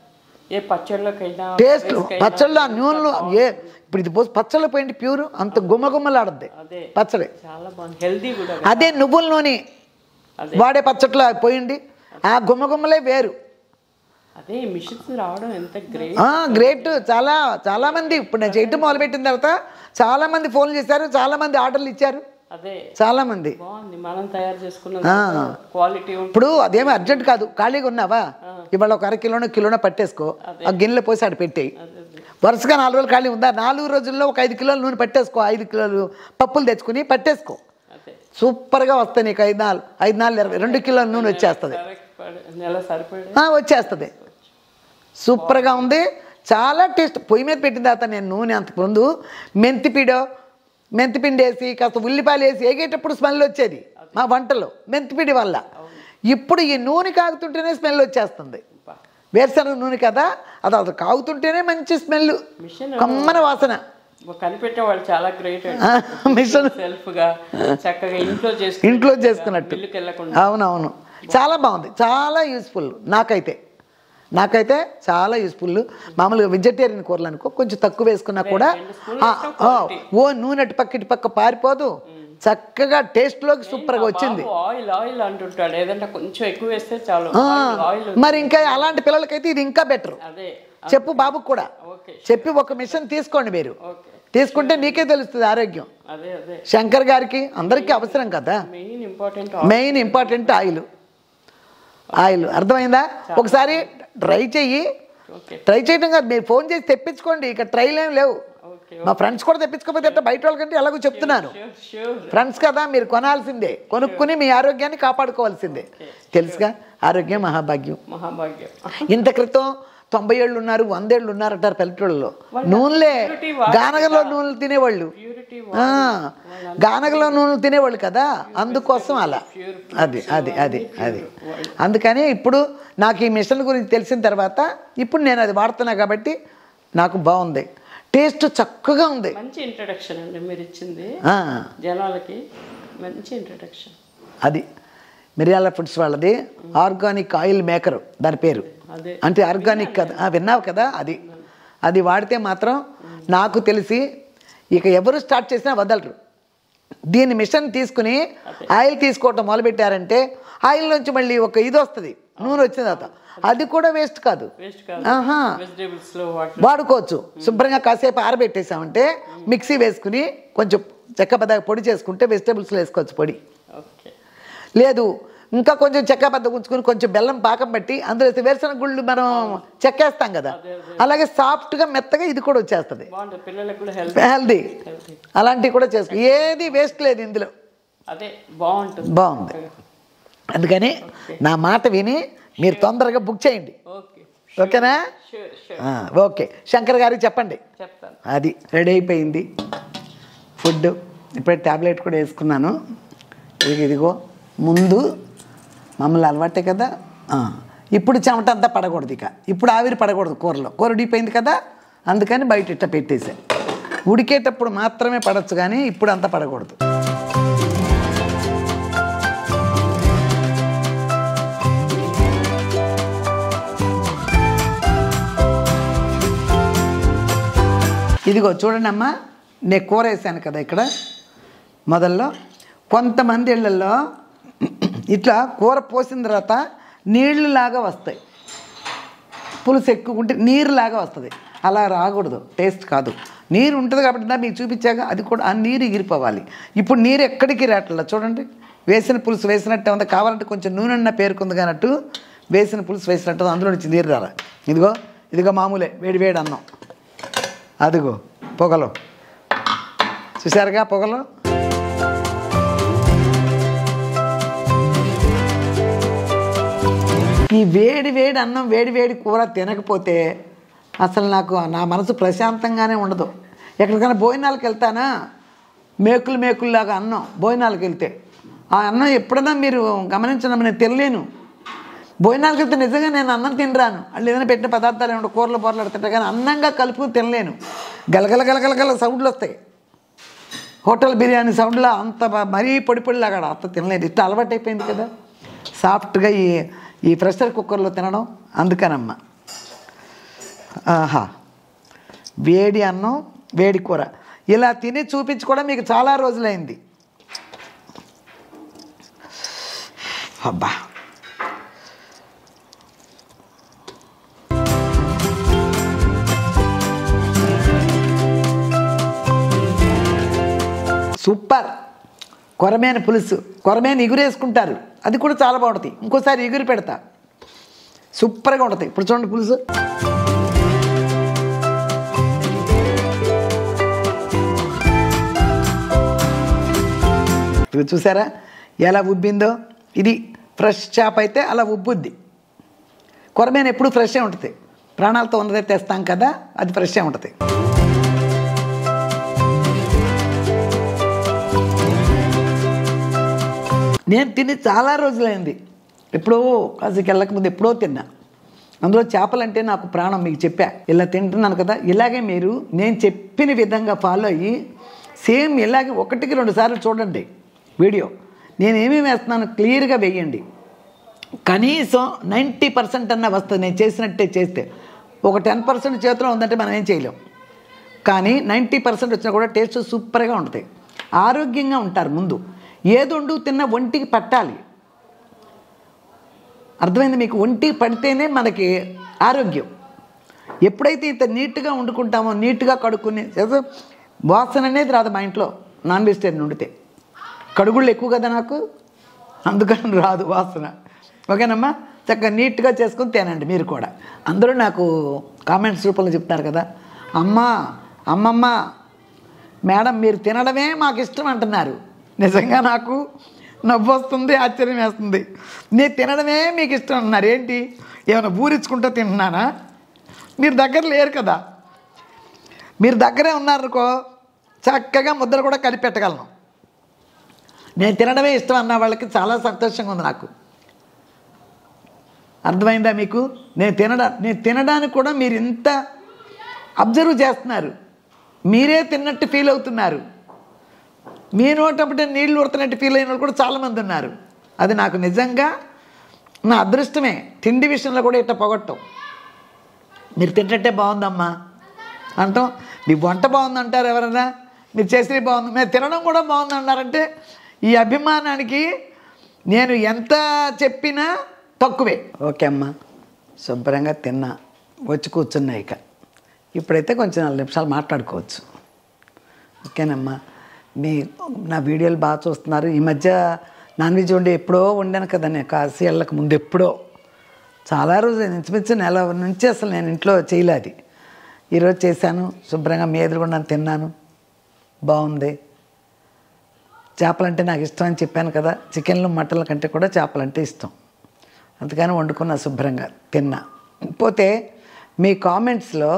Speaker 1: టేస్ట్ పచ్చళ్ళ నూనెలు ఇప్పుడు ఇది పచ్చళ్ళు పోయింది ప్యూర్, అంత గుమ్మగుమ్మలాడుద్ది పచ్చడి. అదే నువ్వుల నూనె వాడే పచ్చట్లో పోయింది, ఆ గుమ్మగుమ్మలే వేరు. గ్రేట్. చాలా మంది ఇప్పుడు నేను చేయటం మొదలుపెట్టిన తర్వాత చాలా మంది ఫోన్ చేశారు, చాలా మంది ఆర్డర్లు ఇచ్చారు. చాలా మంది ఇప్పుడు అదేమో అర్జెంట్ కాదు. ఖాళీగా ఉన్నావా, ఇవాళ ఒక 1/2 కిలోనో పట్టేసుకో, ఆ గిన్నెలో పోసి ఆడ పెట్టేయి. వరుసగా 4 రోజులు ఖాళీ ఉందా, 4 రోజుల్లో ఒక 5 కిలోలు నూనె పట్టేసుకో. 5 కిలోలు పప్పులు తెచ్చుకుని పట్టేసుకో. సూపర్గా వస్తాయి నీకు. 5 4 20 2 కిలోల నూనె వచ్చేస్తుంది. సూపర్గా ఉంది, చాలా టేస్ట్. పొయ్యి మీద పెట్టిన తర్వాత నేను నూనె అంతకుముందు మెంతిపీడో మెంతిపిండి వేసి కాస్త ఉల్లిపాయలు వేసి వేగేటప్పుడు స్మెల్ వచ్చేది మా వంటలో మెంతిపిండి వల్ల. ఇప్పుడు ఈ నూనె కాగుతుంటేనే స్మెల్ వచ్చేస్తుంది. వేరుశనగ నూనె కదా, అది కాగుతుంటేనే మంచి స్మెల్, కమ్మన వాసన.
Speaker 2: కనిపెట్టే వాళ్ళు చాలా గ్రేట్.
Speaker 1: మిషన్
Speaker 2: సెల్ఫ్గా చక్కగా ఇంట్లో
Speaker 1: చేసుకున్నట్టు. అవునవును, చాలా బాగుంది, చాలా యూస్ఫుల్. నాకైతే చాలా యూస్ఫుల్. మామూలుగా వెజిటేరియన్ కూరలు అనుకో కొంచెం తక్కువ వేసుకున్నా కూడా ఓ నూనె అటు పక్క పారిపోదు, చక్కగా టేస్ట్లోకి సూపర్గా వచ్చింది.
Speaker 2: ఆయిల్ అంటుంటాడు, ఏదంటే కొంచెం ఎక్కువ వేస్తే చాలు.
Speaker 1: మరి ఇంకా అలాంటి పిల్లలకైతే ఇది ఇంకా బెటర్. చెప్పు బాబుకు కూడా చెప్పి ఒక మిషన్ తీసుకోండి, మీరు తీసుకుంటే నీకే తెలుస్తుంది ఆరోగ్యం. శంకర్ గారికి అందరికీ అవసరం కదా. మెయిన్ ఇంపార్టెంట్ ఆయిల్ అర్థమైందా? ఒకసారి ట్రై చేయడం కాదు, మీరు ఫోన్ చేసి తెప్పించుకోండి. ఇక ట్రైలు ఏం లేవు. మా ఫ్రెండ్స్ కూడా తెప్పించుకోకపోతే బయట వాళ్ళకంటే ఎలాగో చెప్తున్నాను. ఫ్రెండ్స్ కదా, మీరు కొనాల్సిందే, కొనుక్కుని మీ ఆరోగ్యాన్ని కాపాడుకోవాల్సిందే. తెలుసుగా, ఆరోగ్యం మహాభాగ్యం. ఇంత క్రితం 90 ఏళ్ళు ఉన్నారు, 100 ఏళ్ళు ఉన్నారంటారు పల్లెటూళ్ళలో. నూనెలే గానగలో నూనెలు తినేవాళ్ళు, గానగలో నూనెలు తినేవాళ్ళు కదా, అందుకోసం అలా. అది అందుకని ఇప్పుడు నాకు ఈ మిషన్ గురించి తెలిసిన తర్వాత ఇప్పుడు నేను అది వాడుతున్నా కాబట్టి నాకు బాగుంది, టేస్ట్ చక్కగా ఉంది.
Speaker 2: మంచి ఇంట్రడక్షన్ అండి మీరు ఇచ్చింది జనాలకి, మంచి ఇంట్రడక్షన్.
Speaker 1: అది మిరియాల ఫుడ్స్ వాళ్ళది ఆర్గానిక్ ఆయిల్ మేకర్, దాని పేరు. అంటే ఆర్గానిక్ కదా, విన్నావు కదా. అది వాడితే మాత్రం నాకు తెలిసి ఇక ఎవరు స్టార్ట్ చేసినా వదలరు. దీని మిషన్ తీసుకుని ఆయిల్ తీసుకోవటం మొదలుపెట్టారంటే ఆయిల్ నుంచి మళ్ళీ ఒక ఇది వస్తుంది, నూనె వచ్చిన తర్వాత అది కూడా వేస్ట్ కాదు. వాడుకోవచ్చు. శుభ్రంగా కాసేపు ఆరబెట్టేసామంటే మిక్సీ వేసుకుని కొంచెం చెక్క పొడి చేసుకుంటే వెజిటేబుల్స్లో వేసుకోవచ్చు పొడి. లేదు ఇంకా కొంచెం చెక్క బద్ద ఉంచుకుని కొంచెం బెల్లం పాకం పట్టి అందులో వేరుశనగ గుళ్ళు మనం చెక్కేస్తాం కదా, అలాగే సాఫ్ట్గా మెత్తగా ఇది కూడా వచ్చేస్తుంది, హెల్దీ. అలాంటివి కూడా చేసుకో, ఏది వేస్ట్ లేదు ఇందులో. బాగుంది. అందుకని నా మాట విని మీరు తొందరగా బుక్ చేయండి, ఓకేనా? ఓకే, శంకర్ గారికి చెప్పండి. అది రెడీ అయిపోయింది ఫుడ్. ఇప్పుడే ట్యాబ్లెట్ కూడా వేసుకున్నాను. ఇదిగో ముందు మమ్మల్ని అలవాటే కదా. ఇప్పుడు చెమట అంతా పడకూడదు, ఇక ఇప్పుడు ఆవిరి పడకూడదు కూరలో. కూర ఉడిపోయింది కదా, అందుకని బయట ఇట్లా పెట్టేసా. ఉడికేటప్పుడు మాత్రమే పడవచ్చు కానీ ఇప్పుడు అంతా పడకూడదు. ఇదిగో చూడండి అమ్మా, నేను కూర వేసాను కదా ఇక్కడ మొదల్లో. కొంతమంది ఇళ్ళల్లో ఇట్లా కూర పోసిన తర్వాత నీళ్ళలాగా వస్తాయి, పులుసు ఎక్కువ ఉంటే నీరులాగా వస్తుంది. అలా రాకూడదు, టేస్ట్ కాదు. నీరు ఉంటుంది కాబట్టి మీకు చూపించాక అది కూడా ఆ నీరు ఎగిరిపోవాలి. ఇప్పుడు నీరు ఎక్కడికి రావట్లేదు చూడండి. వేసిన పులుసు వేసినట్టే ఉంది, కావాలంటే కొంచెం నూనె పేరుకుంది కానట్టు వేసిన పులుసు వేసినట్టు అందులో నుంచి నీరు రాలి. ఇదిగో మామూలే వేడి అన్నం. అదిగో పొగలు చూసారుగా, పొగలు. ఈ వేడి అన్నం వేడి కూర తినకపోతే అసలు నాకు నా మనసు ప్రశాంతంగానే ఉండదు. ఎక్కడికైనా భోజనాలకు వెళ్తానా, మేకుల్లాగా అన్నం భోజనాలకు వెళ్తే ఆ అన్నం ఎప్పుడైనా మీరు గమనించడం నేను తెలియలేను. భోజనాలకు వెళ్తే నిజంగా నేను అన్నం తినరాను, వాళ్ళు ఏదైనా పెట్టిన పదార్థాలు ఏమిటో కూరలు బోర్లాడుతుంటే కానీ అన్నంగా కలుపుకుని తినలేను. గలగల సౌండ్లు వస్తాయి. హోటల్ బిర్యానీ సౌండ్లో అంత మరీ పొడిలాగా అంత తినలేదు. ఇట్లా అలవాటు అయిపోయింది కదా సాఫ్ట్గా ఈ ప్రెషర్ కుక్కర్లో తినడం. అందుకనమ్మా వేడి అన్నం వేడి కూర ఇలా తిని చూపించుకోవడం మీకు చాలా రోజులైంది. అబ్బా సూపర్. కొరమేను పులుసు, కొరమేను ఇగురు వేసుకుంటారు, అది కూడా చాలా బాగుంటుంది. ఇంకోసారి ఇగురు పెడతా, సూపర్గా ఉంటుంది. ఇప్పుడు చూడండి పులుసు. ఇది చూసారా ఎలా ఉబ్బిందో. ఇది ఫ్రెష్ చేప అయితే అలా ఉబ్బుద్ది. కొరమేను ఎప్పుడు ఫ్రెష్గా ఉంటుంది, ప్రాణాలతో ఉన్నదే తెస్తాం కదా, అది ఫ్రెష్గా ఉంటుంది. నేను తిని చాలా రోజులైంది, ఎప్పుడో కాసేకి వెళ్ళకముందు ఎప్పుడో తిన్నా. అందులో చేపలంటే నాకు ప్రాణం, మీకు చెప్పా. ఇలా తింటున్నాను కదా, ఇలాగే మీరు నేను చెప్పిన విధంగా ఫాలో అయ్యి సేమ్ ఇలాగే 1-2 సార్లు చూడండి వీడియో. నేనేమేమి వేస్తున్నాను క్లియర్గా వేయండి. కనీసం 90% అన్న వస్తుంది నేను చేసినట్టే చేస్తే. ఒక 10% చేతిలో ఉందంటే మనం ఏం చేయలేం, కానీ 90% వచ్చినా కూడా టేస్ట్ సూపర్గా ఉంటుంది. ఆరోగ్యంగా ఉంటారు. ముందు ఏది వండు తిన్నా ఒంటికి పట్టాలి. అర్థమైంది మీకు? ఒంటికి పడితేనే మనకి ఆరోగ్యం. ఎప్పుడైతే ఇంత నీట్గా వండుకుంటామో, నీట్గా కడుక్కుని, వాసన అనేది రాదు మా ఇంట్లో నాన్ వెజిటేరియన్ వండితే. కడుగుళ్ళు ఎక్కువ కదా నాకు, అందుకని రాదు వాసన. ఓకేనమ్మా, చక్కగా నీట్గా చేసుకొని తినండి మీరు కూడా. అందరూ నాకు కామెంట్స్ రూపంలో చెప్తారు కదా, అమ్మమ్మ మేడం మీరు తినడమే మాకు ఇష్టం అంటున్నారు. నిజంగా నాకు నవ్వు వస్తుంది, ఆశ్చర్యం వేస్తుంది. నేను తినడమే మీకు ఇష్టం అన్నారు. ఏంటి, ఏమైనా బూరించుకుంటూ తింటున్నానా? మీరు దగ్గర లేరు కదా. మీరు దగ్గరే ఉన్నారనుకో చక్కగా ముద్దలు కూడా కలిపెట్టగలను. నేను తినడమే ఇష్టం అన్న వాళ్ళకి చాలా సంతోషంగా ఉంది నాకు. అర్థమైందా మీకు? నేను తినడానికి కూడా మీరు ఇంత అబ్జర్వ్ చేస్తున్నారు. మీరే తిన్నట్టు ఫీల్ అవుతున్నారు. మీ నోటప్పుడే నీళ్లు ఉడుతున్నట్టు ఫీల్ అయిన వాళ్ళు కూడా చాలామంది ఉన్నారు. అది నాకు నిజంగా నా అదృష్టమే. తిండి విషయంలో కూడా ఇట్లా పొగట్టం. మీరు తింటే బాగుందమ్మా అంటాం, మీ వంట బాగుందంటారు ఎవరైనా, మీరు చేసినవి బాగుంది, మీరు తినడం కూడా బాగుంది అన్నారంటే ఈ అభిమానానికి నేను ఎంత చెప్పినా తక్కువే. ఓకే అమ్మా, శుభ్రంగా తిన్నా, వచ్చి కూర్చున్నా. ఇప్పుడైతే కొంచెం 4 నిమిషాలు మాట్లాడుకోవచ్చు. ఓకేనమ్మా, నా వీడియోలు బాగా చూస్తున్నారు. ఈ మధ్య నాన్ వెజ్ ఎప్పుడో వండాను కదా నేను, కాశీ వెళ్ళక ముందు ఎప్పుడో, చాలా రోజులు ఇంచుమించు నెల నుంచి అసలు నేను ఇంట్లో చేయలేదు. ఈరోజు చేశాను, శుభ్రంగా మీ ఎదురుగుండా తిన్నాను, బాగుంది. చేపలంటే నాకు ఇష్టం అని చెప్పాను కదా, చికెన్లు మటన్ల కంటే కూడా చేపలంటే ఇష్టం, అందుకని వండుకున్నా, శుభ్రంగా తిన్నా. పోతే మీ కామెంట్స్లో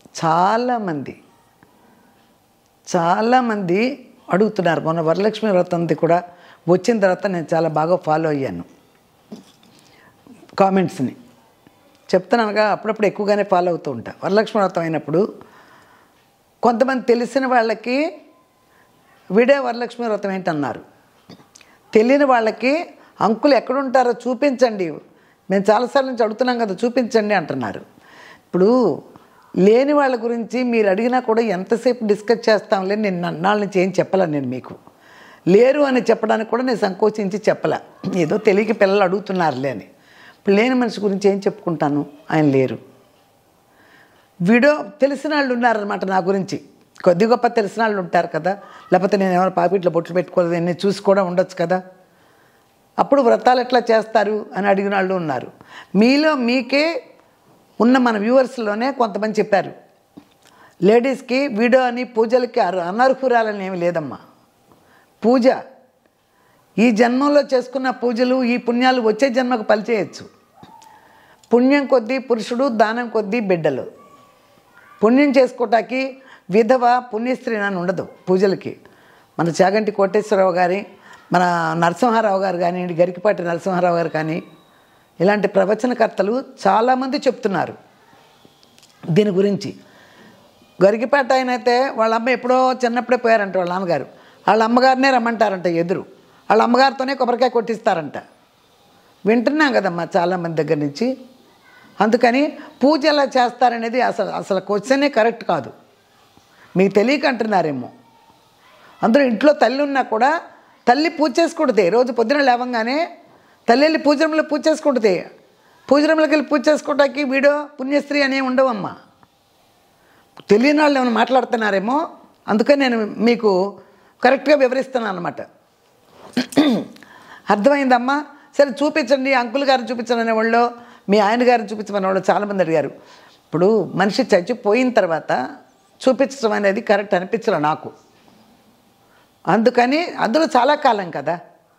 Speaker 1: చాలామంది అడుగుతున్నారు. మొన్న వరలక్ష్మి వ్రతంది కూడా వచ్చిన తర్వాత నేను చాలా బాగా ఫాలో అయ్యాను. కామెంట్స్ని చెప్తున్నానుగా, అప్పుడప్పుడు ఎక్కువగానే ఫాలో అవుతూ ఉంటా. వరలక్ష్మి వ్రతం అయినప్పుడు కొంతమంది తెలిసిన వాళ్ళకి వీడే వరలక్ష్మి వ్రతం ఏంటన్నారు. తెలియని వాళ్ళకి అంకులు ఎక్కడుంటారో చూపించండి, మేము చాలాసార్లు నుంచి అడుగుతున్నాం కదా చూపించండి అంటున్నారు. ఇప్పుడు లేని వాళ్ళ గురించి మీరు అడిగినా కూడా ఎంతసేపు డిస్కస్ చేస్తాంలే, నేను అన్నాళ్ళ నుంచి ఏం చెప్పలే. నేను మీకు లేరు అని చెప్పడానికి కూడా నేను సంకోచించి చెప్పలే, ఏదో తెలియక పిల్లలు అడుగుతున్నారులే అని. ఇప్పుడు లేని మనిషి గురించి ఏం చెప్పుకుంటాను, ఆయన లేరు. వీడియో తెలిసిన వాళ్ళు ఉన్నారనమాట నా గురించి, కొద్ది గొప్ప తెలిసిన వాళ్ళు ఉంటారు కదా, లేకపోతే నేను ఏమైనా పాపిట్లో బొట్లు పెట్టుకోలేదు అని చూసి కూడా ఉండొచ్చు కదా. అప్పుడు వ్రతాలు ఎట్లా చేస్తారు అని అడిగిన వాళ్ళు ఉన్నారు. మీలో మీకే ఉన్న మన వ్యూవర్స్లోనే కొంతమంది చెప్పారు, లేడీస్కి వీడియో అని పూజలకి అనర్హురాలని ఏమి లేదమ్మా. పూజ ఈ జన్మంలో చేసుకున్న పూజలు, ఈ పుణ్యాలు వచ్చే జన్మకు పలిచేయచ్చు. పుణ్యం కొద్దీ పురుషుడు, దానం కొద్దీ బిడ్డలు. పుణ్యం చేసుకోవటానికి విధవ పుణ్యస్త్రీ అని ఉండదు పూజలకి. మన చాగంటి కోటేశ్వరరావు గారి, మన నరసింహారావు గారు కానివ్వండి, గరికపాటి నరసింహారావు గారు కానీ, ఇలాంటి ప్రవచనకర్తలు చాలామంది చెప్తున్నారు దీని గురించి. గరికపాటి ఆయన అయితే వాళ్ళ అమ్మ ఎప్పుడో చిన్నప్పుడే పోయారంట. వాళ్ళ నాన్నగారు వాళ్ళ అమ్మగారినే రమ్మంటారంట ఎదురు, వాళ్ళ అమ్మగారితోనే కొబ్బరికాయ కొట్టిస్తారంట. వింటున్నాం కదమ్మా చాలామంది దగ్గర నుంచి. అందుకని పూజ ఎలా చేస్తారనేది అసలు క్వశ్చనే కరెక్ట్ కాదు. మీకు తెలియక అంటున్నారేమో. అందరూ ఇంట్లో తల్లి ఉన్నా కూడా తల్లి పూజ చేసుకుంటుంది. రోజు పొద్దున లేవంగానే తల్లి వెళ్ళి పూజరంలో పూజ చేసుకుంటుంది. పూజరంలోకి వెళ్ళి పూజ చేసుకోవటానికి వీడియో పుణ్యస్త్రీ అనేవి ఉండవమ్మా. తెలియని వాళ్ళు ఏమైనా మాట్లాడుతున్నారేమో, అందుకని నేను మీకు కరెక్ట్గా వివరిస్తున్నాను అనమాట. అర్థమైందమ్మా? సరే చూపించండి, అంకుల్ గారిని చూపించండి అనేవాళ్ళు, మీ ఆయన గారిని చూపించమనే వాళ్ళు చాలామంది అడిగారు. ఇప్పుడు మనిషి చచ్చిపోయిన తర్వాత చూపించడం అనేది కరెక్ట్ అనిపించలే నాకు. అందుకని అందులో చాలా కాలం కదా,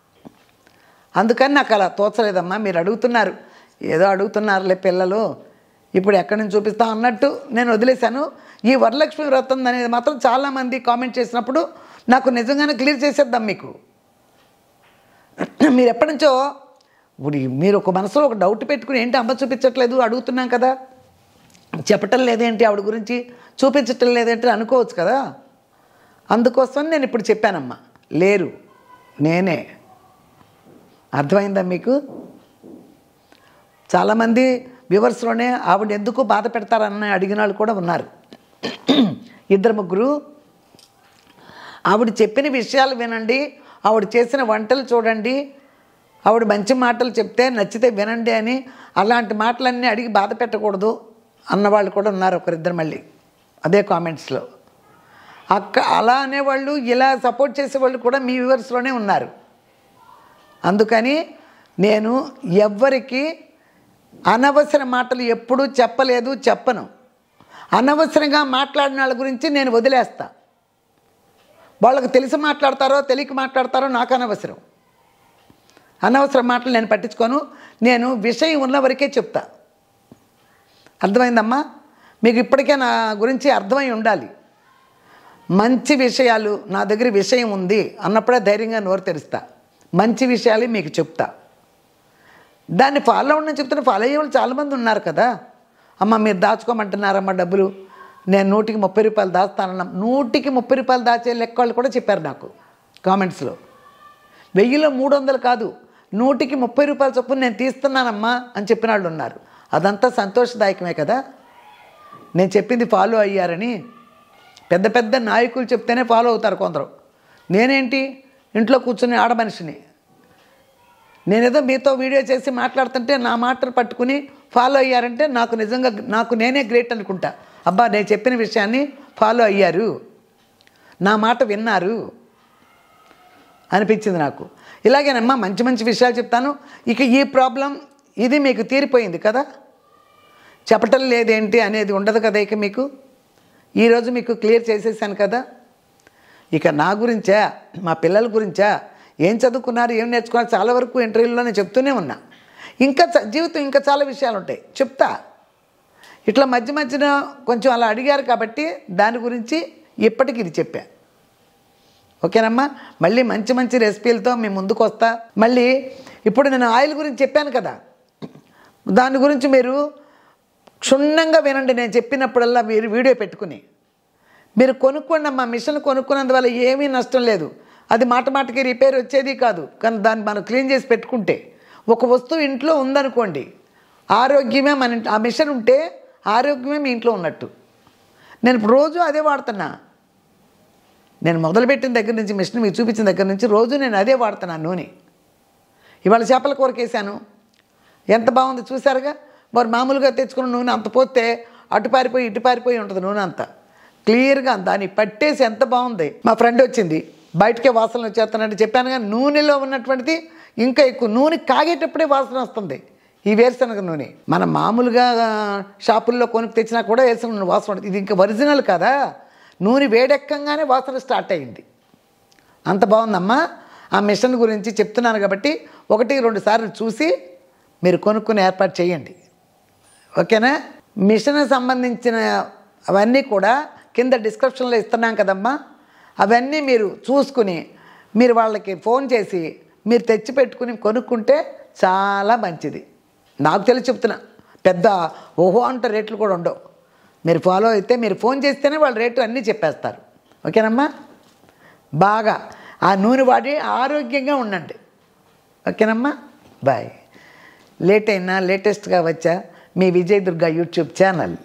Speaker 1: అందుకని నాకు అలా తోచలేదమ్మా. మీరు అడుగుతున్నారు, ఏదో అడుగుతున్నారులే పిల్లలు, ఇప్పుడు ఎక్కడి నుంచి చూపిస్తాం అన్నట్టు నేను వదిలేశాను. ఈ వరలక్ష్మి వ్రతం అనేది మాత్రం చాలామంది కామెంట్ చేసినప్పుడు నాకు నిజంగానే క్లియర్ చేసేద్దాం మీకు. మీరు ఎప్పటి నుంచో ఇప్పుడు మీరు ఒక మనసులో ఒక డౌట్ పెట్టుకుని ఏంటి అమ్మ చూపించట్లేదు అడుగుతున్నాం కదా, చెప్పటం లేదేంటి ఆవిడ గురించి, చూపించటం లేదేంటి అనుకోవచ్చు కదా. అందుకోసం నేను ఇప్పుడు చెప్పానమ్మా, లేరు నేనే. అర్థమైందా మీకు? చాలామంది వ్యూవర్స్లోనే ఆవిడ ఎందుకు బాధ పెడతారని అడిగిన వాళ్ళు కూడా ఉన్నారు. 2-3 ఆవిడ చెప్పిన విషయాలు వినండి, ఆవిడ చేసిన వంటలు చూడండి, ఆవిడ మంచి మాటలు చెప్తే నచ్చితే వినండి అని అలాంటి మాటలన్నీ అడిగి బాధ పెట్టకూడదు అన్నవాళ్ళు కూడా ఉన్నారు 1-2 మళ్ళీ అదే కామెంట్స్లో. అలా అనేవాళ్ళు, ఇలా సపోర్ట్ చేసేవాళ్ళు కూడా మీ వ్యూవర్స్లోనే ఉన్నారు. అందుకని నేను ఎవ్వరికి అనవసర మాటలు ఎప్పుడూ చెప్పలేదు, చెప్పను. అనవసరంగా మాట్లాడిన వాళ్ళ గురించి నేను వదిలేస్తా. వాళ్ళకు తెలిసి మాట్లాడతారో తెలియక మాట్లాడతారో నాకు అనవసరం. అనవసర మాటలు నేను పట్టించుకోను. నేను విషయం ఉన్న వరకే చెప్తా. అర్థమైందమ్మా? మీకు ఇప్పటికే నా గురించి అర్థమై ఉండాలి. మంచి విషయాలు, నా దగ్గర విషయం ఉంది అన్నప్పుడే ధైర్యంగా నోరు తెరుస్తా. మంచి విషయాలు మీకు చెప్తా. దాన్ని ఫాలో అవ్వడం చెప్తున్నా. ఫాలో అయ్యే వాళ్ళు చాలామంది ఉన్నారు కదా. అమ్మ మీరు దాచుకోమంటున్నారమ్మా డబ్బులు, నేను 100కి 30 రూపాయలు దాస్తానన్నా. 100కి 30 రూపాయలు దాచే లెక్క వాళ్ళు కూడా చెప్పారు నాకు కామెంట్స్లో. 1000లో 300 కాదు, 100కి 30 రూపాయల చొప్పున నేను తీస్తున్నానమ్మా అని చెప్పిన వాళ్ళు ఉన్నారు. అదంతా సంతోషదాయకమే కదా. నేను చెప్పింది ఫాలో అయ్యారని. పెద్ద పెద్ద నాయకులు చెప్తేనే ఫాలో అవుతారు కొందరు. నేనేంటి ఇంట్లో కూర్చుని ఆడమనిషిని. నేనేదో మీతో వీడియో చేసి మాట్లాడుతుంటే నా మాటలు పట్టుకుని ఫాలో అయ్యారంటే నాకు నిజంగా నాకు నేనే గ్రేట్ అనుకుంటా. అబ్బా నేను చెప్పిన విషయాన్ని ఫాలో అయ్యారు, నా మాట విన్నారు అనిపించింది నాకు. ఇలాగేనమ్మా మంచి మంచి విషయాలు చెప్తాను. ఇక ఈ ప్రాబ్లం ఇది మీకు తీరిపోయింది కదా. చెప్పటం లేదేంటి అనేది ఉండదు కదా ఇక మీకు. ఈరోజు మీకు క్లియర్ చేసేసాను కదా. ఇక నా గురించా, మా పిల్లల గురించా, ఏం చదువుకున్నారు, ఏం నేర్చుకున్నారు, చాలా వరకు ఇంటర్వ్యూలో నేను చెప్తూనే ఉన్నా. ఇంకా జీవితం ఇంకా చాలా విషయాలు ఉంటాయి చెప్తా. ఇట్లా మధ్య మధ్యన కొంచెం అలా అడిగారు కాబట్టి దాని గురించి ఇప్పటికి ఇది చెప్పా. ఓకేనమ్మా? మళ్ళీ మంచి మంచి రెసిపీలతో మీ ముందుకు వస్తా. మళ్ళీ ఇప్పుడు నేను ఆయిల్ గురించి చెప్పాను కదా, దాని గురించి మీరు క్షుణ్ణంగా వినండి. నేను చెప్పినప్పుడల్లా మీరు వీడియో పెట్టుకుని మీరు కొనుక్కోండి అమ్మా. మిషన్ కొనుక్కున్నందువల్ల ఏమీ నష్టం లేదు. అది మాట మాటకి రిపేర్ వచ్చేది కాదు. కానీ దాన్ని మనం క్లీన్ చేసి పెట్టుకుంటే, ఒక వస్తువు ఇంట్లో ఉందనుకోండి, ఆరోగ్యమే మన ఆ మిషన్ ఉంటే ఆరోగ్యమే మీ ఇంట్లో ఉన్నట్టు. నేను ఇప్పుడు రోజు అదే వాడుతున్నా. నేను మొదలుపెట్టిన దగ్గర నుంచి, మిషన్ మీకు చూపించిన దగ్గర నుంచి రోజు నేను అదే వాడుతున్నాను నూనె. ఇవాళ చేపల కూరకు వేసాను, ఎంత బాగుంది చూసారుగా. మరి మామూలుగా తెచ్చుకున్న నూనె అంత పోతే అటు పారిపోయి ఇటు పారిపోయి ఉంటుంది నూనె అంతా. క్లియర్గా దాన్ని పట్టేసి ఎంత బాగుంది. మా ఫ్రెండ్ వచ్చింది, బయటకే వాసనలు వచ్చేస్తానంటే చెప్పాను. కానీ నూనెలో ఉన్నటువంటిది ఇంకా ఎక్కువ. నూనె కాగేటప్పుడే వాసన వస్తుంది ఈ వేరుశనగ నూనె. మనం మామూలుగా షాపుల్లో కొనుక్కు తెచ్చినా కూడా వేరుశనగ నూనె వాసన ఉంటుంది. ఇది ఇంకా ఒరిజినల్ కదా. నూనె వేడెక్కంగానే వాసన స్టార్ట్ అయ్యింది. అంత బాగుందమ్మా. ఆ మిషన్ గురించి చెప్తున్నాను కాబట్టి 1-2 సార్లు చూసి మీరు కొనుక్కుని ఏర్పాటు చేయండి. ఓకేనా? మిషన్ సంబంధించిన అవన్నీ కూడా కింద డిస్క్రిప్షన్లో ఇస్తున్నాం కదమ్మా. అవన్నీ మీరు చూసుకుని మీరు వాళ్ళకి ఫోన్ చేసి మీరు తెచ్చి పెట్టుకుని కొనుక్కుంటే చాలా మంచిది. నాకు తెలిసి చెప్తున్నా, పెద్ద ఓహో అంట రేట్లు కూడా ఉండవు. మీరు ఫాలో అయితే, మీరు ఫోన్ చేస్తేనే వాళ్ళ రేటు అన్నీ చెప్పేస్తారు. ఓకేనమ్మా? బాగా ఆ నూనె వాడి ఆరోగ్యంగా ఉండండి. ఓకేనమ్మా? బాయ్. లేట్ అయినా లేటెస్ట్గా వచ్చా మీ విజయ్ దుర్గా యూట్యూబ్ ఛానల్.